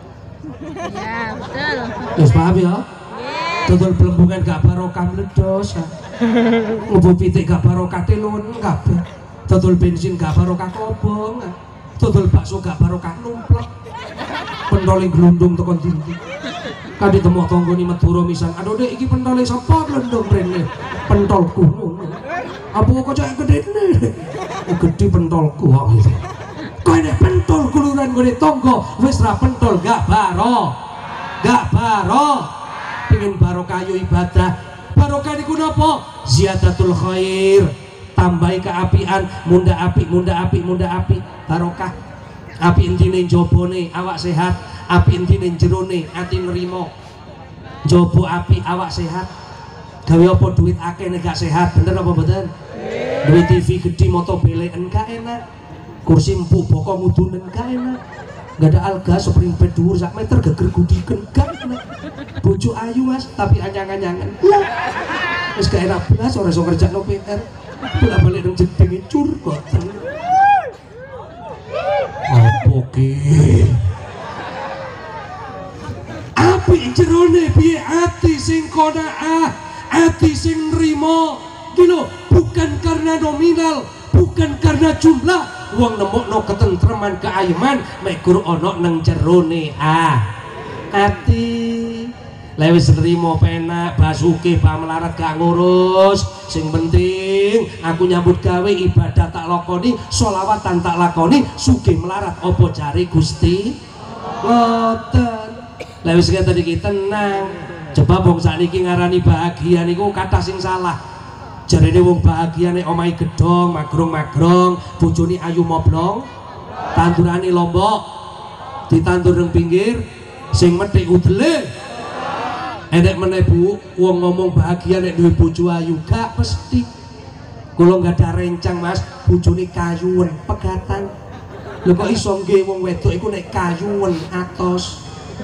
ya betul wis paham ya dodol belembungan gak barokah meledos ngubu pitik gak barokah telun kabeh dodol bensin gak barokah kobong dodol bakso gak barokah numplek pentole glundung tekan dindi kan ditemok tanggane Madura misang aduh dek iki pentole sapa glundung mrene pentolku ngono apa kok cek gedene gede pentolku kok iki kowe nek pentol kuluran ngene tangga wis ra pentol gak baro gak baro pengen barokah yo ibadah barokah niku napa ziyadatul khair tambahi keapian munda apik munda apik munda apik barokah api intine jobone awak sehat api intine jerone ati nrimo jobo api awak sehat gawe apa duit akeh nek gak sehat bener apa mboten duit T V gede moto beleken gak enak kursi empuk bokong udunen gak enak gak ada alga spring bed dhuwur sak meter geger gudiken gak enak bojo ayu mas tapi anyang-anyangan wis gak enak belas ora iso kerjakno P R bolak balik nang jedenge cur boten apa ki apik jerone piye ati sing qanaah ati sing nrimo ki lho bukan karena nominal bukan karena jumlah wong nemokno ketentreman keayeman mek gur ana nang jerone ah ati lewis nrimo penak basuke pamelarat gak ngurus sing penting aku nyambut gawe ibadah tak lakoni sholawatan tak lakoni sugih melarat opo jari Gusti ngoten lewis ngeten iki tenang coba wong sakniki ngarani bahagia niku kathah sing salah jarene wong bahagia nek omahe gedhong magrong-magrong bojone ayu moblong tandurane lombok ditandur nang pinggir sing methik udele enek meneh bu wong ngomong bahagia nek duwe bojo ayu gak mesti kula gak ada rencang mas bojone kayuwen pegatan lho kok iso nggih wong wedok iku nek kayuwen atos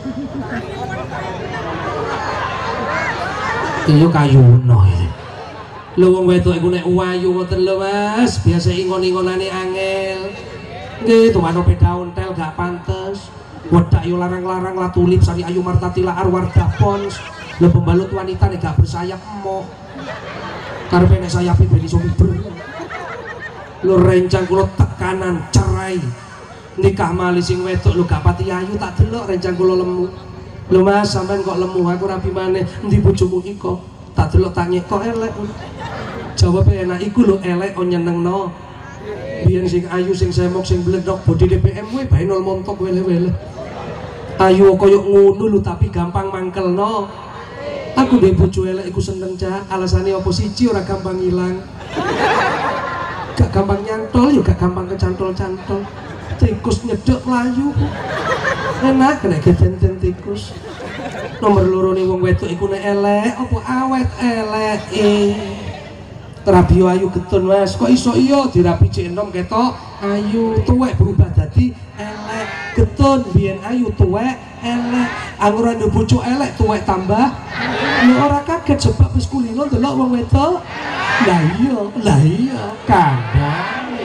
iya kayuno iki lho wong wedok iku nek wayu ngoten lho mas biasa ingon-ingonane angel nggih tumano peda ontel gak pantes wedak yo larang-larang la tulip sari ayu martatila arwar dapons lho pembalut wanita nek gak bersayap emoh karepe nek sayape ben iso miber lho rencang kula tekanan cerai nikah mali sing wedok lho gak pati ayu tak delok rencang kula lemu lho mas sampean kok lemu aku rapi maneh endi bojomu iki kok tak delok tak nyek kok elek Jawabnya enak iku lho elek on nyenengno. Biyen sing ayu sing semok sing bledok body D P M we bae nol montok wele-wele. Ayu koyo ngono lho tapi gampang mangkelno. Aku dhe bojo elek iku seneng cak, alasane apa siji ora gampang ilang. Gak gampang nyantol yo gak gampang kecantol-cantol. Tikus nyedek mlayu. Enak kena geden tikus. Nomor loro nih wong wedok iku nek elek apa awet elek eh. Terapi ayu getun mas, kok iso iyo dirapi cek enom ketok ayu tuwek berubah dadi elek getun biyen ayu tuwek elek angguran yo bojo elek tuwek tambah yo ora kaget sebab wis kulino delok wong wedok lah iya lah iya kadang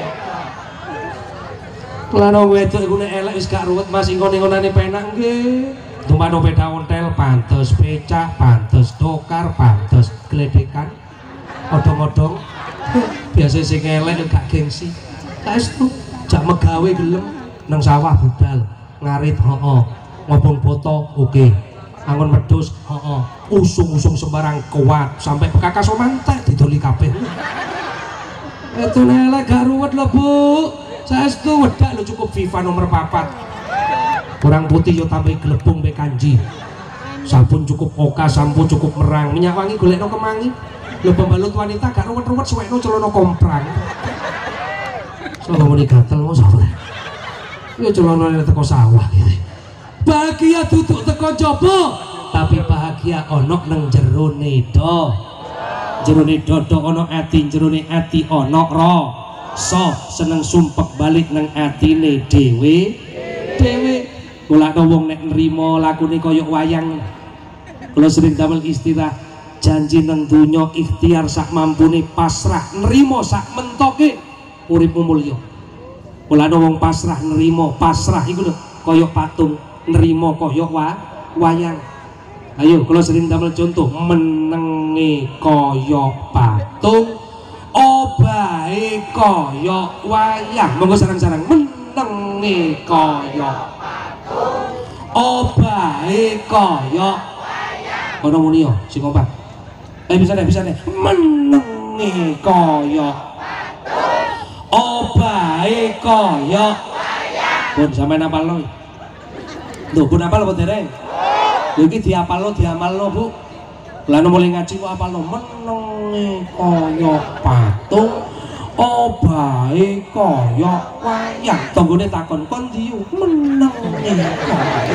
lan wong wedok iku nek elek wis gak ruwet mas ingkon-ingkonane penak nggih dumano peda ontel pantes becak pantes dokar pantes gledekan odong-odong biasa sing elek gak gengsi saestu jak megawe gelem nang sawah budal ngarit hooh ngobong foto oke okay. Angon wedhus hooh usung-usung sembarang kuat sampai bekakas omantek didoli kabeh itu elek gak ruwet lho Bu saestu wedak lho cukup Viva nomor papat kurang putih yo tambah gelembung be kanji sampun cukup oka sampun cukup merang minyak wangi golekno kemangi lho pembalut wanita gak ruwet-ruwet suwekno celana komprang soalnya mau digatel mau sapa ya celana teko sawah gitu. Bahagia duduk teko jopo tapi bahagia ono nang jerone do jerone dodo ono ati jerone ati ono ro so seneng sumpek balik nang atine dhewe dhewe kula wong nek nrimo lakune kaya wayang kula sering damel istilah janji nang dunya ikhtiar sak mampune pasrah nrimo sak mentoke uripmu mulya kula wong pasrah nrimo pasrah iku lho kaya patung nrimo kaya wa wayang ayo kula sering damel contoh menenge kaya patung obahe kaya wayang monggo sareng-sareng menenge kaya patung obahe kaya kono muni yo sing omah eh bisa deh bisa deh menenge kaya obahe kaya pun sampean apalno lho pun apal apa dereng lho iki diapalno diamalno Bu lan mulai ngaji kok apalno menenge kaya patung obahe kaya wayang tanggone takon kon ndi menenge kaya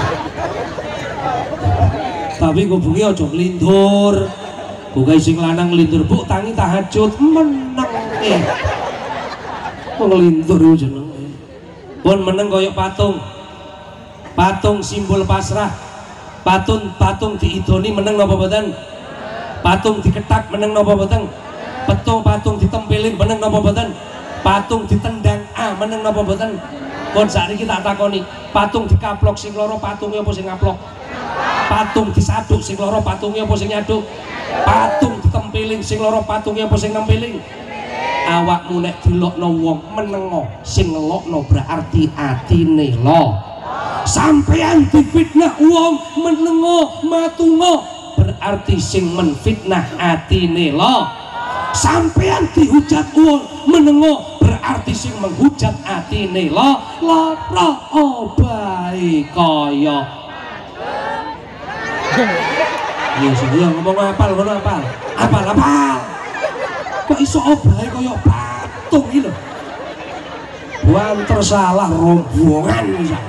tapi gue bunyi ojo ngelindur gue guys sing lanang ngelindur Bu tangi tahajud meneng eh kok ngelindur itu jeneng pun meneng koyok patung patung simbol pasrah patung patung diidoni meneng napa boten patung diketak meneng napa boten petung patung ditempelin meneng napa boten patung ditendang ah meneng napa boten pun saat ini tak takoni patung dikaplok sing loro patungnya apa sing ngaplok patung disaduk sing loro patungnya apa sing nyaduk patung ditempelin sing loro patungnya apa sing nempeling awakmu nek dilokno wong menengo sing ngelokno berarti atine lo sampean difitnah wong menengo matungo berarti sing menfitnah atine lo sampean dihujat wong menengo berarti sing menghujat atine lo lara obahe kaya iya sih iya ngomong apal ngono apal apal apal kok iso obahe kaya patung iki lho banter salah rombongan bisa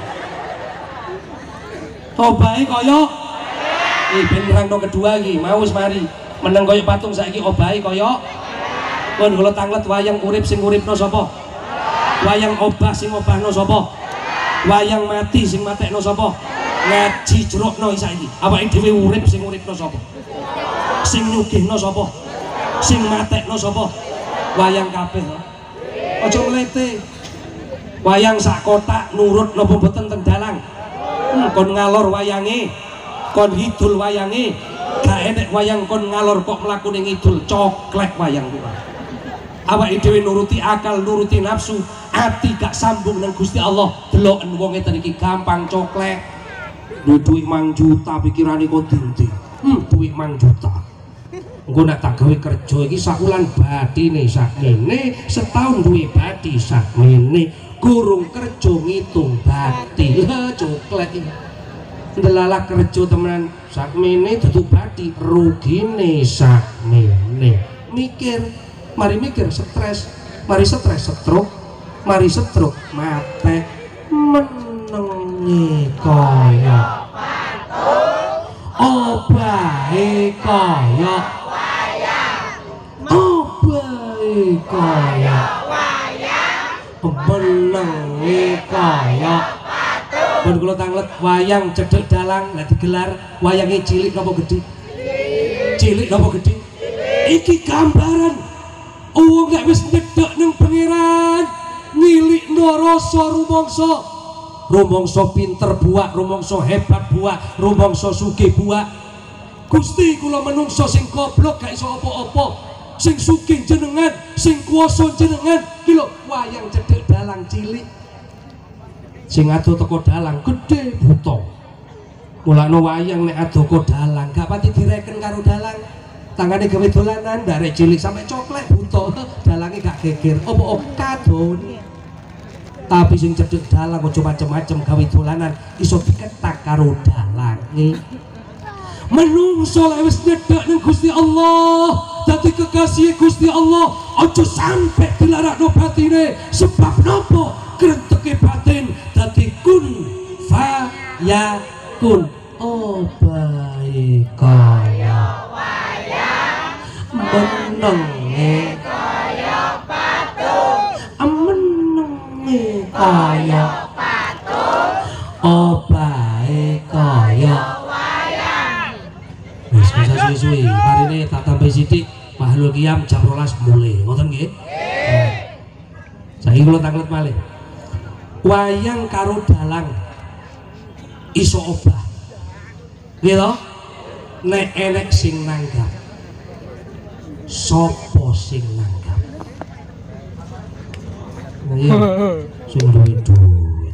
obahe kaya iki ben nerangno kedua iki mau wis mari meneng kaya patung saiki obahe kaya pun kula tanglet wayang urip sing uripno sapa wayang obah sing obahno sapa wayang mati sing matekno sapa ngaji jerukno saiki awake dhewe urip sing uripno sapa sing nyugihno sapa sing matekno sapa wayang kabeh aja mlete wayang sak kotak nurut napa mboten teng dalang hmm, kon ngalor wayange kon ngidul wayange gak enek wayang kon ngalor kok mlakune ngidul coklek wayang kuwi awake dhewe nuruti akal nuruti nafsu ati gak sambung nang Gusti Allah deloken wong ngeten iki gampang coklek duit mang juta pikirane kok dindi hmm duit mang juta engko nak tak gawe kerja iki sakulan bathine sakmene, setahun duwe bathi sakmene, gurung kerja ngitung bathi. Lah coklek iki. Ndelalah kerja temenan sakmene dudu bathi, rugine sakmene. Mikir, mari mikir stres, mari stres stroke, mari stroke mate menengi kaya obahe kaya obahe kaya menengi kaya pun kula tanglet wayang cedhek dalang lah digelar wayange cilik napa gedhe cilik napa gedhe iki gambaran wong nek wis nyedhek ning pangeran nilikno rasa rumangsa rumangsa pinter buak rumangsa hebat buak rumangsa sugih buak. Gusti kula menungso sing goblok gak iso apa-apa, sing sugih jenengan, sing kuwasa jenengan. Ki lho wayang cedhek dalang cilik sing ado teko dalang gedhe buta. Mulane wayang nek ado teko dalang gak pati direken karo dalang. Tangane gawe dolanan dari cilik sampai coklek buta, dalange gak geger. Apa kadone. Tapi sing cedhek dalang aja macem-macem gawe dolanan iso diketak karo dalange. Menungso lek wis nyedhek ning Gusti Allah, dadi kekasih Gusti Allah, aja sampe dilarakno batine. Sebab napa? Grenteke batin dadi kun fa yakun. Oh baik kaya menenge kaya patung, menenge kaya patung, obahe kaya wayang. Wis bisa suwi-suwi, parine tak tambah sithik, Mahlul Qiyam jam rolas mulai, ngoten nggih? Nggih. Saiki kula tanglet malih. Wayang karo dalang iso obah. Nggih to? Nek enek sing nanggap. Sopo sing nanggap? Nah, iya, sing duwe duit.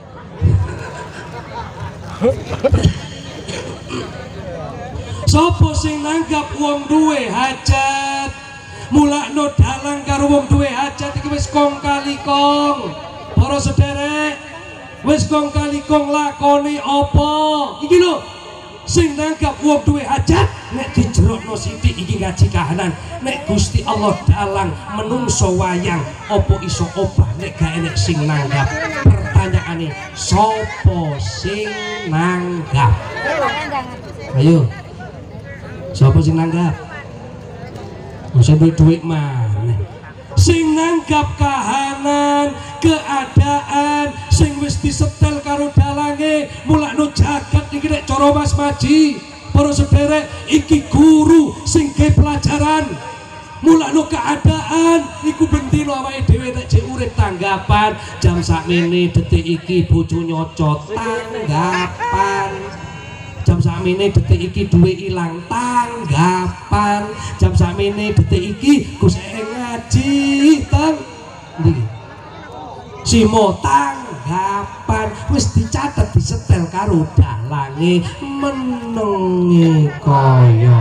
Sopo sing nanggap wong duwe hajat? Mulakno dalang karo wong duwe hajat iki wis kong kali kong. Para sederek, wis kong kali kong lakoni apa? Iki lho, sing nanggap wong duwe hajat nek dijerokno sithik iki ngaji kahanan. Nek Gusti Allah dalang menungso wayang apa iso obah nek gak enek sing nanggap. Pertanyaane sapa sing nanggap? Ayo, sapa sing nanggap? Masa duit duit maneh. Sing nanggap kahanan, keadaan sing wis disetel karo dalange. Mulakno jagat iki nek cara Mas Maji, para sederek iki guru sing gawe pelajaran. Mulakno keadaan iku bendino awake dhewe nek jek urip tanggapan jam sakmene detik iki bojo nyocot tanggapan. Jam sakmene detik iki duwe ilang tanggapan. Jam sakmene detik iki Gus ngaji tang ndi simo tanggapan wis dicatet disetel karo dalange menengi kaya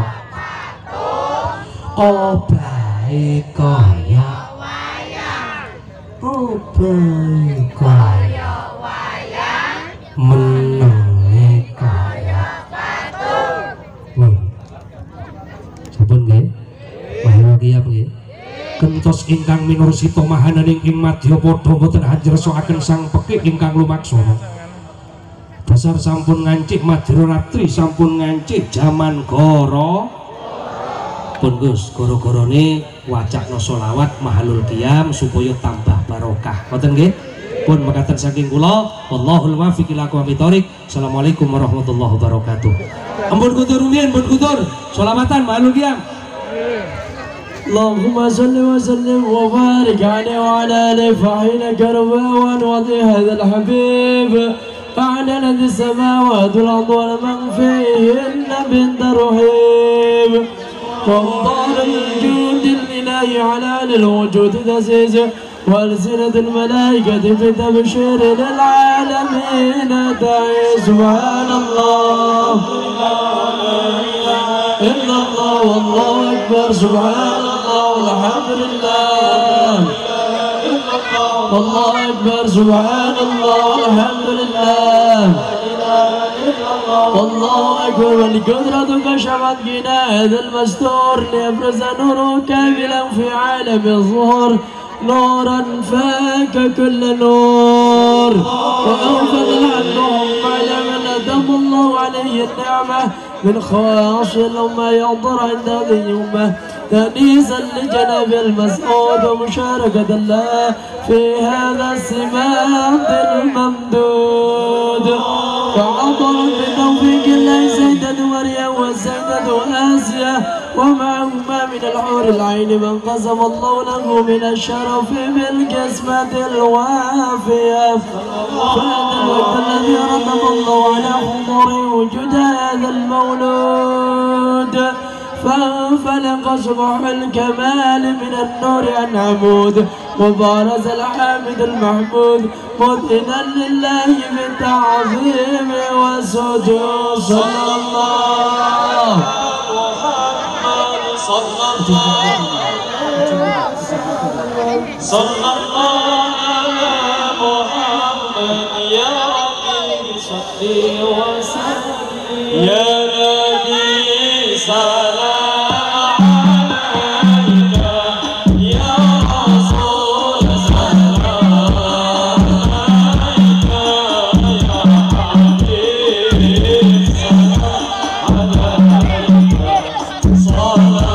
obahe kaya wayang obahe kaya wayang menengi kaya patung. Wow. Sampun nggih? Mahlul Qiyam nggih. Kentos ingkang minursita mahananing ing madya padha boten hanjresoaken sang pekik ingkang lumaksana. Dasar sampun ngancik madya ratri sampun ngancik jaman goro. Pun Gus, goro-gorone wacakno sholawat Mahlul Qiyam supaya tambah barokah. Ngoten nggih? Pun mekaten saking kula, wallahul muwaffiq ila aqwamit thoriq. Assalamualaikum warahmatullahi wabarakatuh. Ampun kutur rumiyin, ampun kutur. Sholawatan Mahlul Qiyam. اللهم صل وسلم وبارك عليه وعلى اله فحين كربا وضي هذا الحبيب أعلى الذي السماوات والأرض ومن فيهن بنت رحيب وانظر من جود الإله على الوجود تزيز وألسنة الملائكة في تبشير للعالمين تعي سبحان الله إلا الله والله أكبر سبحان الله والحمد لله والله أكبر سبحان الله والحمد لله والله أكبر والقدرة كشفت غنى هذا المستور ليبرز نورك كاملا في عالم الظهور نورا فاك كل نور وأنفذ عنهم على من أدم الله عليه النعمة من خواص الأمة ينظر عند هذه الأمة تأنيسا لجناب المسعود ومشاركة الله في هذا السماط الممدود فعبر بتوفيق الله سيدة مريم والسيدة آسيا ومعهما من الحور العين من قسم الله له من الشرف بالقسمة الوافية فهذا الوقت الذي رتب الله على حضور وجود هذا المولود فانفلق صبح الكمال من النور عن عمود وبارز الحامد المحمود مذهنا لله بالتعظيم والسجود صلى الله صلى الله صلى الله على محمد يا ربي صل وسلم يا نبي سلام عليك يا رسول سلام عليك يا حبيب سلام عليك صلى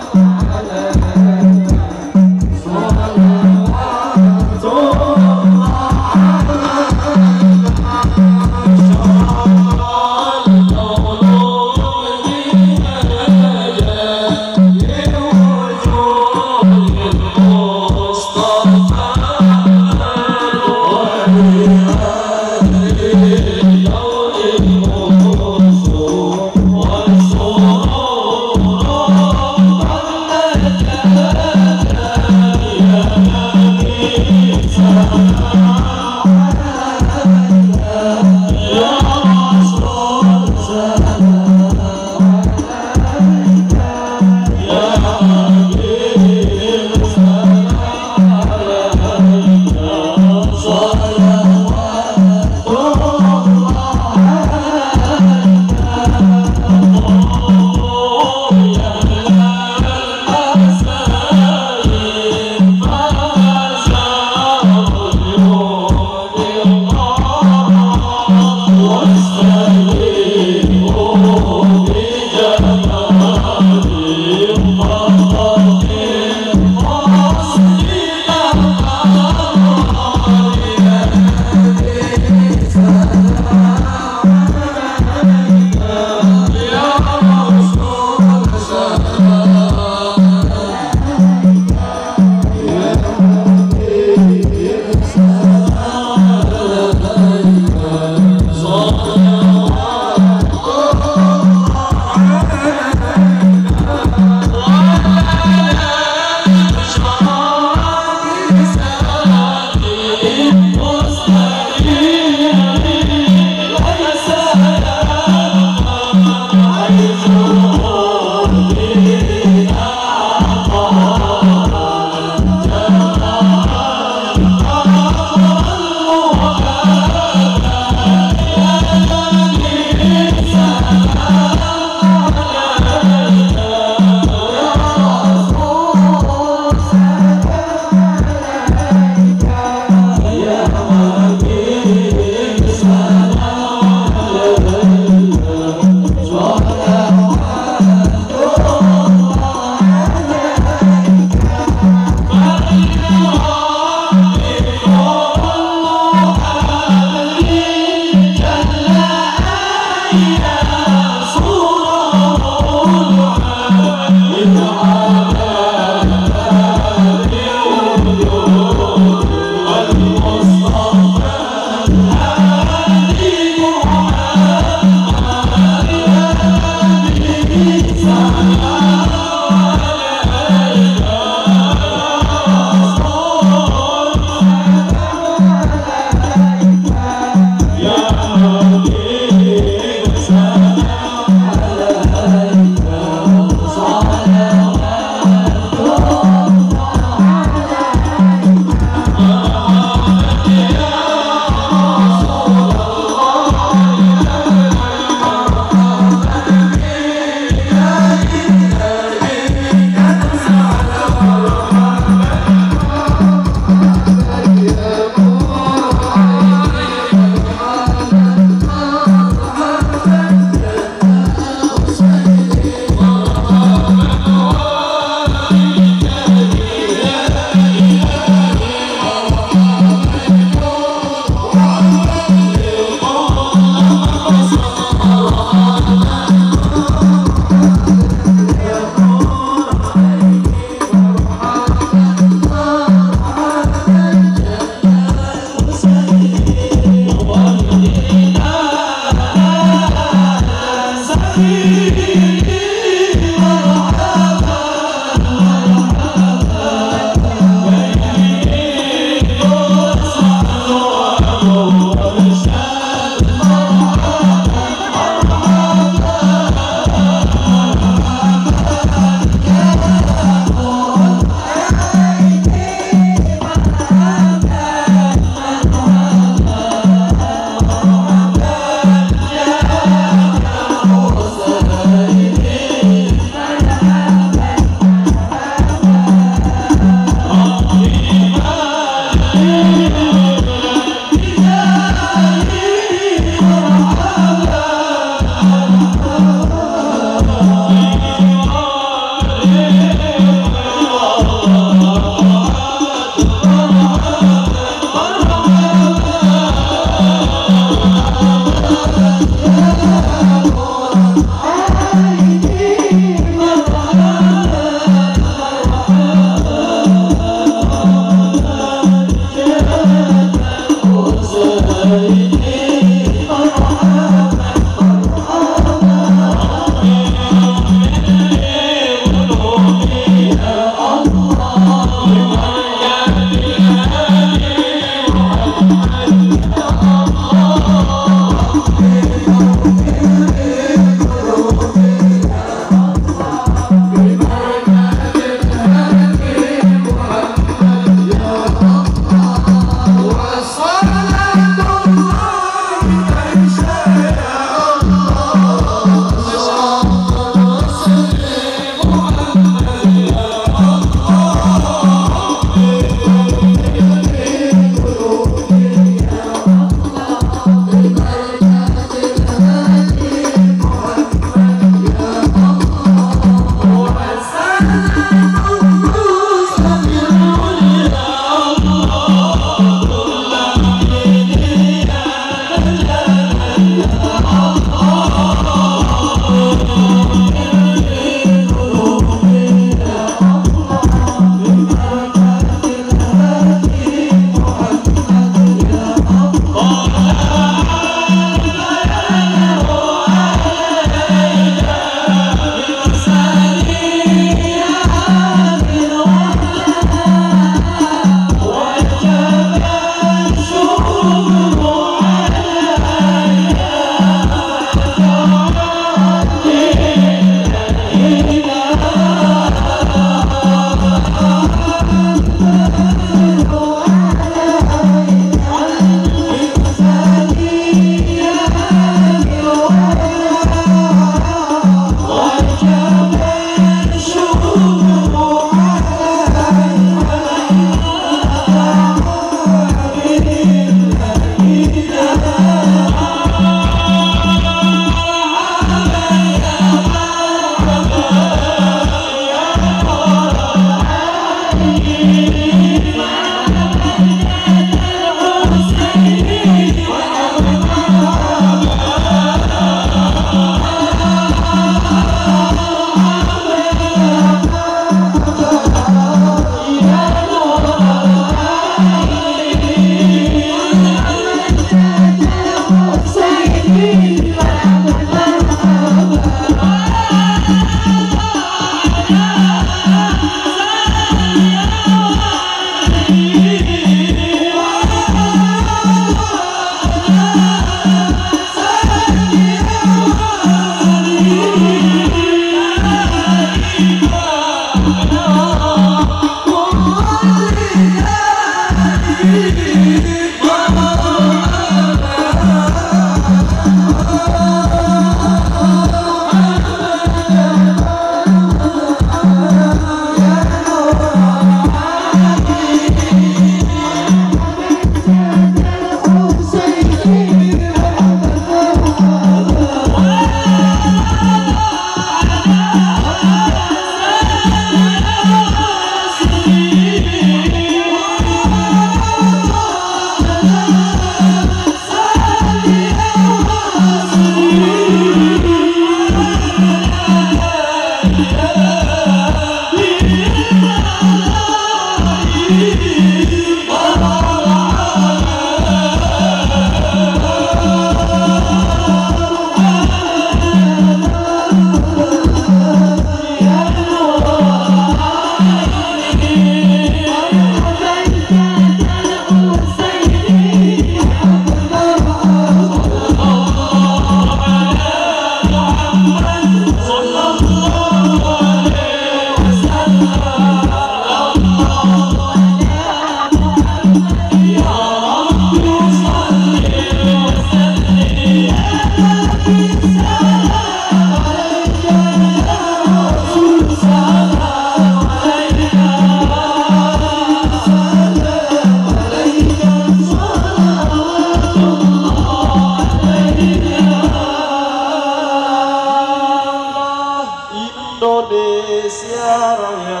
Indonesia Raya,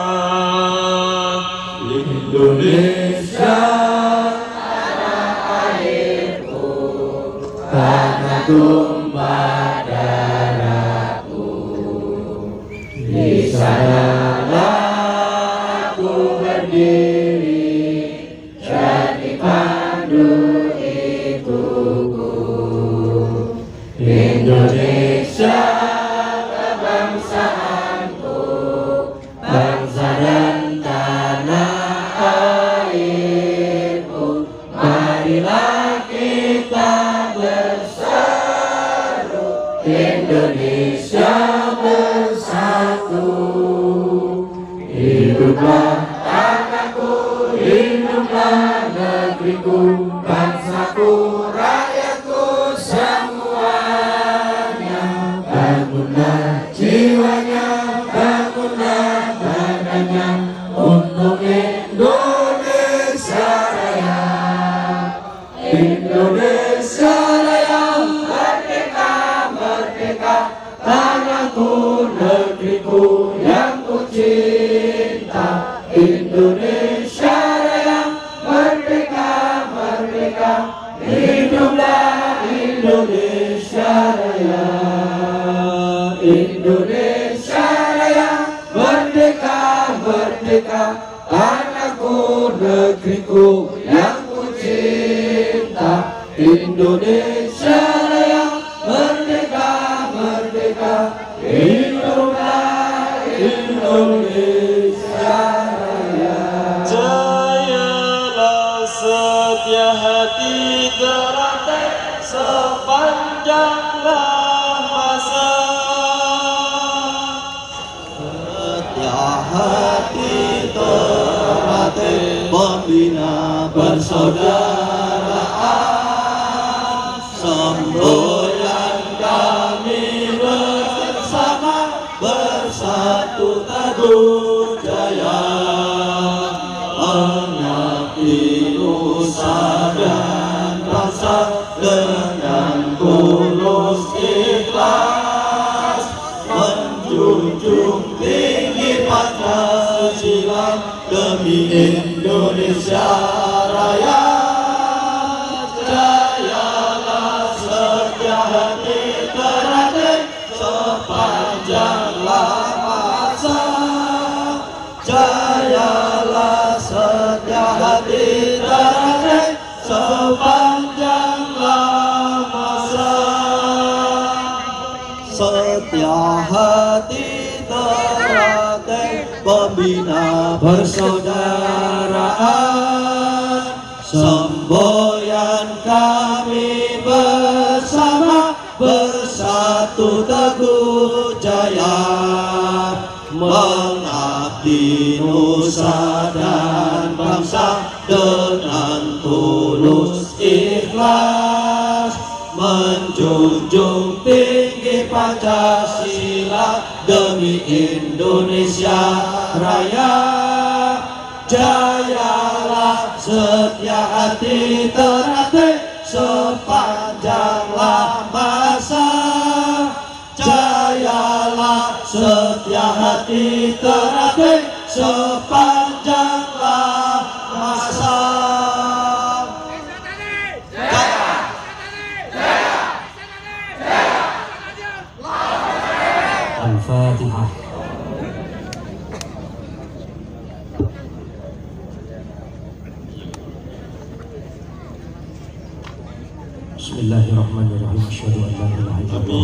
Indonesia tanah airku, tanah tumpah darahku. Di sanalah aku berdiri, jadi pandu hidupku. Indonesia kebangsaanku, bangsa dan tanah airku. Marilah kita bersatu, Indonesia bersatu. Hiduplah tanahku, hiduplah negeriku, bangsaku, rakyatku semuanya. Bangunlah jiwanya, bangunlah badannya untuk Indonesia Raya. Indonesia Raya, merdeka, merdeka, tanahku, negeriku yang ku cinta. Indonesia Raya, merdeka, merdeka, hiduplah Indonesia Raya. Indonesia Raya, merdeka, merdeka, tanahku, negeriku yang ku cinta. Indonesia Raya, merdeka, merdeka, hiduplah Indonesia Raya. Jayalah setia hati teratai sepanjanglah masa. Setia hati teratai pembina persaudaraan, semboyan kami bersama, bersatu teguh jaya, mengabdi nusa dan bangsa dengan tulus ikhlas, menjunjung tinggi Pancasila demi Indonesia Raya. Jayalah setia hati teratai sepanjanglah masa. Jayalah setia hati teratai sepanjanglah masa. Setia hati teratai pembina persaudaraan, semboyan kami bersama, bersatu teguh jaya, mengabdi nusa dan bangsa dengan tulus ikhlas, menjunjung tinggi Pancasila demi Indonesia Raya. Jayalah setia hati teratai sepanjanglah masa. Jayalah setia hati teratai sepanjanglah masa. Al-Fatihah. Bismillahirrahmanirrahim. Asyhadu an la ilaha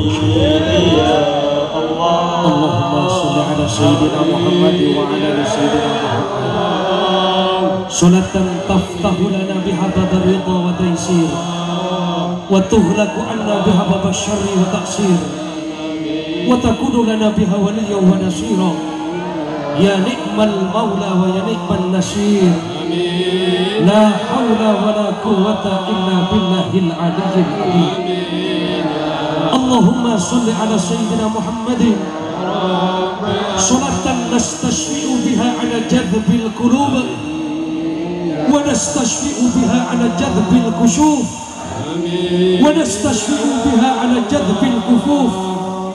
illallah. Allahumma shalli ala sayyidina Muhammad wa ala ali sayyidina Muhammad. Salatan taftahu lana biha babal ridha wa taysir, wa tuhlaku anna biha babal syarri wa ta'sir, wa takunu lana biha waliyyan wa nasira. Ya ni'mal maula wa ya ni'mal nasir. La hawla wa la quwwata illa billahil aliyyil azim. Allahumma salli ala sayyidina Muhammadin salatan nastashfi'u biha ala jadbil qulub wa nastashfi'u biha ala jadbil khushuf wa nastashfi'u biha ala jadbil kufuf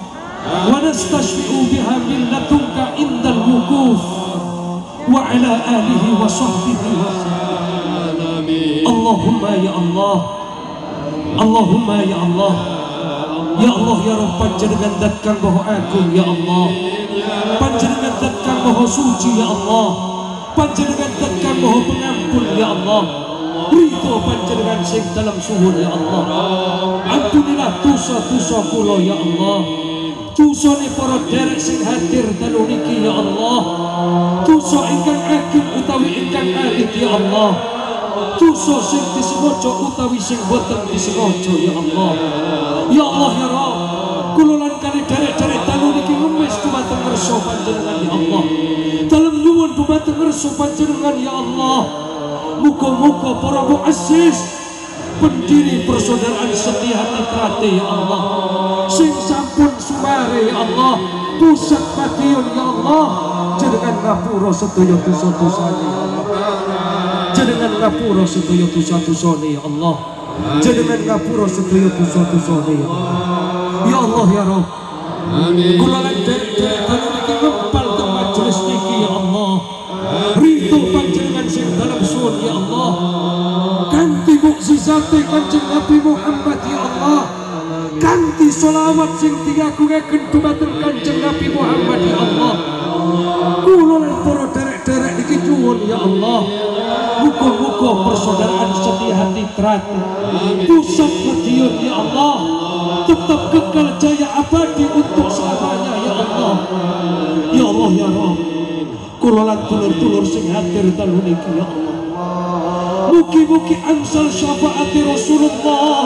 wa nastashfi'u biha min ladunka indal wukuf wa ala alihi wa sahbihi wa sallam. Allahumma ya Allah, Allahumma ya Allah, ya Allah ya Rabb, panjenengan zat kang maha agung ya Allah, panjenengan zat kang maha suci ya Allah, panjenengan zat kang maha pengampun ya Allah, ridho panjenengan sing dalam suhun ya Allah. Ampunilah dosa-dosa kula ya Allah, dosane para derek sing hadir dalu niki ya Allah, dosa ingkang ageng utawi ingkang alit ya Allah, dosa sing disengaja utawi sing boten disengaja ya Allah. Ya Allah ya Rabb, kula lan kali derek-derek dalu niki ngemis dumateng ngarsa panjenengan ya Allah, dalem nyuwun dumateng ngarsa panjenengan ya Allah. Muga-muga para muassis pendiri persaudaraan setia hati Trate ya Allah, sing sampun sumare ya Allah, pusat Madiun ya Allah, jenengan ngapura sedaya dosa-dosane ya Allah, jenengan ngapura sedaya dosa-dosane ya Allah, jenengan ngapura sedaya dosa-dosane ya Allah. Ya Allah ya Rabb, kula lan derek-derek kali niki ngempal teng majelis niki ya Allah, ridho panjenengan sing dalam suwun ya Allah, kanthi mukjizate Kanjeng Nabi Muhammad ya Allah, kanthi sholawat sing diagungaken dumateng Kanjeng Nabi Muhammad ya Allah, kula lan para derek-derek niki nyuwun ya Allah, muga-muga persaudaraan setia hati Trate pusat Madiun ya Allah tetap kekal jaya abadi untuk selamanya ya Allah. Ya Allah ya Rabb, kula lan dulur-dulur sing hadir dalu niki ya Allah, mugi-mugi angsal syafaati Rasulullah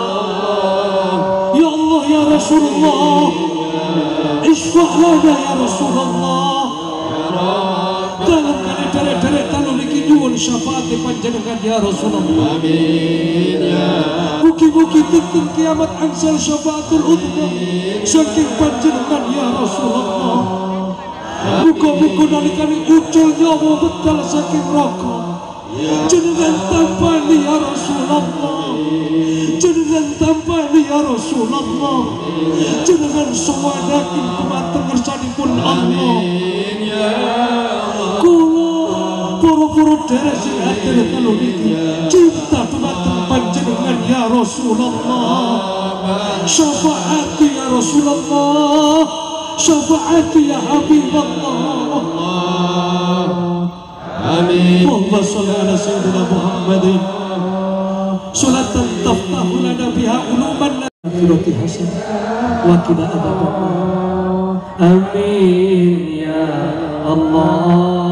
ya Allah ya Rasulullah, isfa' lana ya Rasulullah, dalam kali derek-derek dalu niki nyuwun syafaati panjenengan ya Rasulullah. Amin ya. Mugi-mugi dinten kiamat angsal syafaatul uzma saking panjenengan ya Rasulullah. Muga-muga nalikane ucul nyawa betal saking neraka, jenengan tampani ya Rasulullah, jenengan tampani ya Rasulullah, jenengan sawadaken dumateng ngersanipun Allah. Kula para-para derek sing hadir dalu niki cinta dumateng panjenengan ya Rasulullah, syafaati ya Rasulullah, syafaati ya Habibullah. Amin. Allahumma shalli ala sayyidina Muhammadin salatan taftahu lana biha uluman akhirati hasan wa qina adzabannar. Amin ya Allah.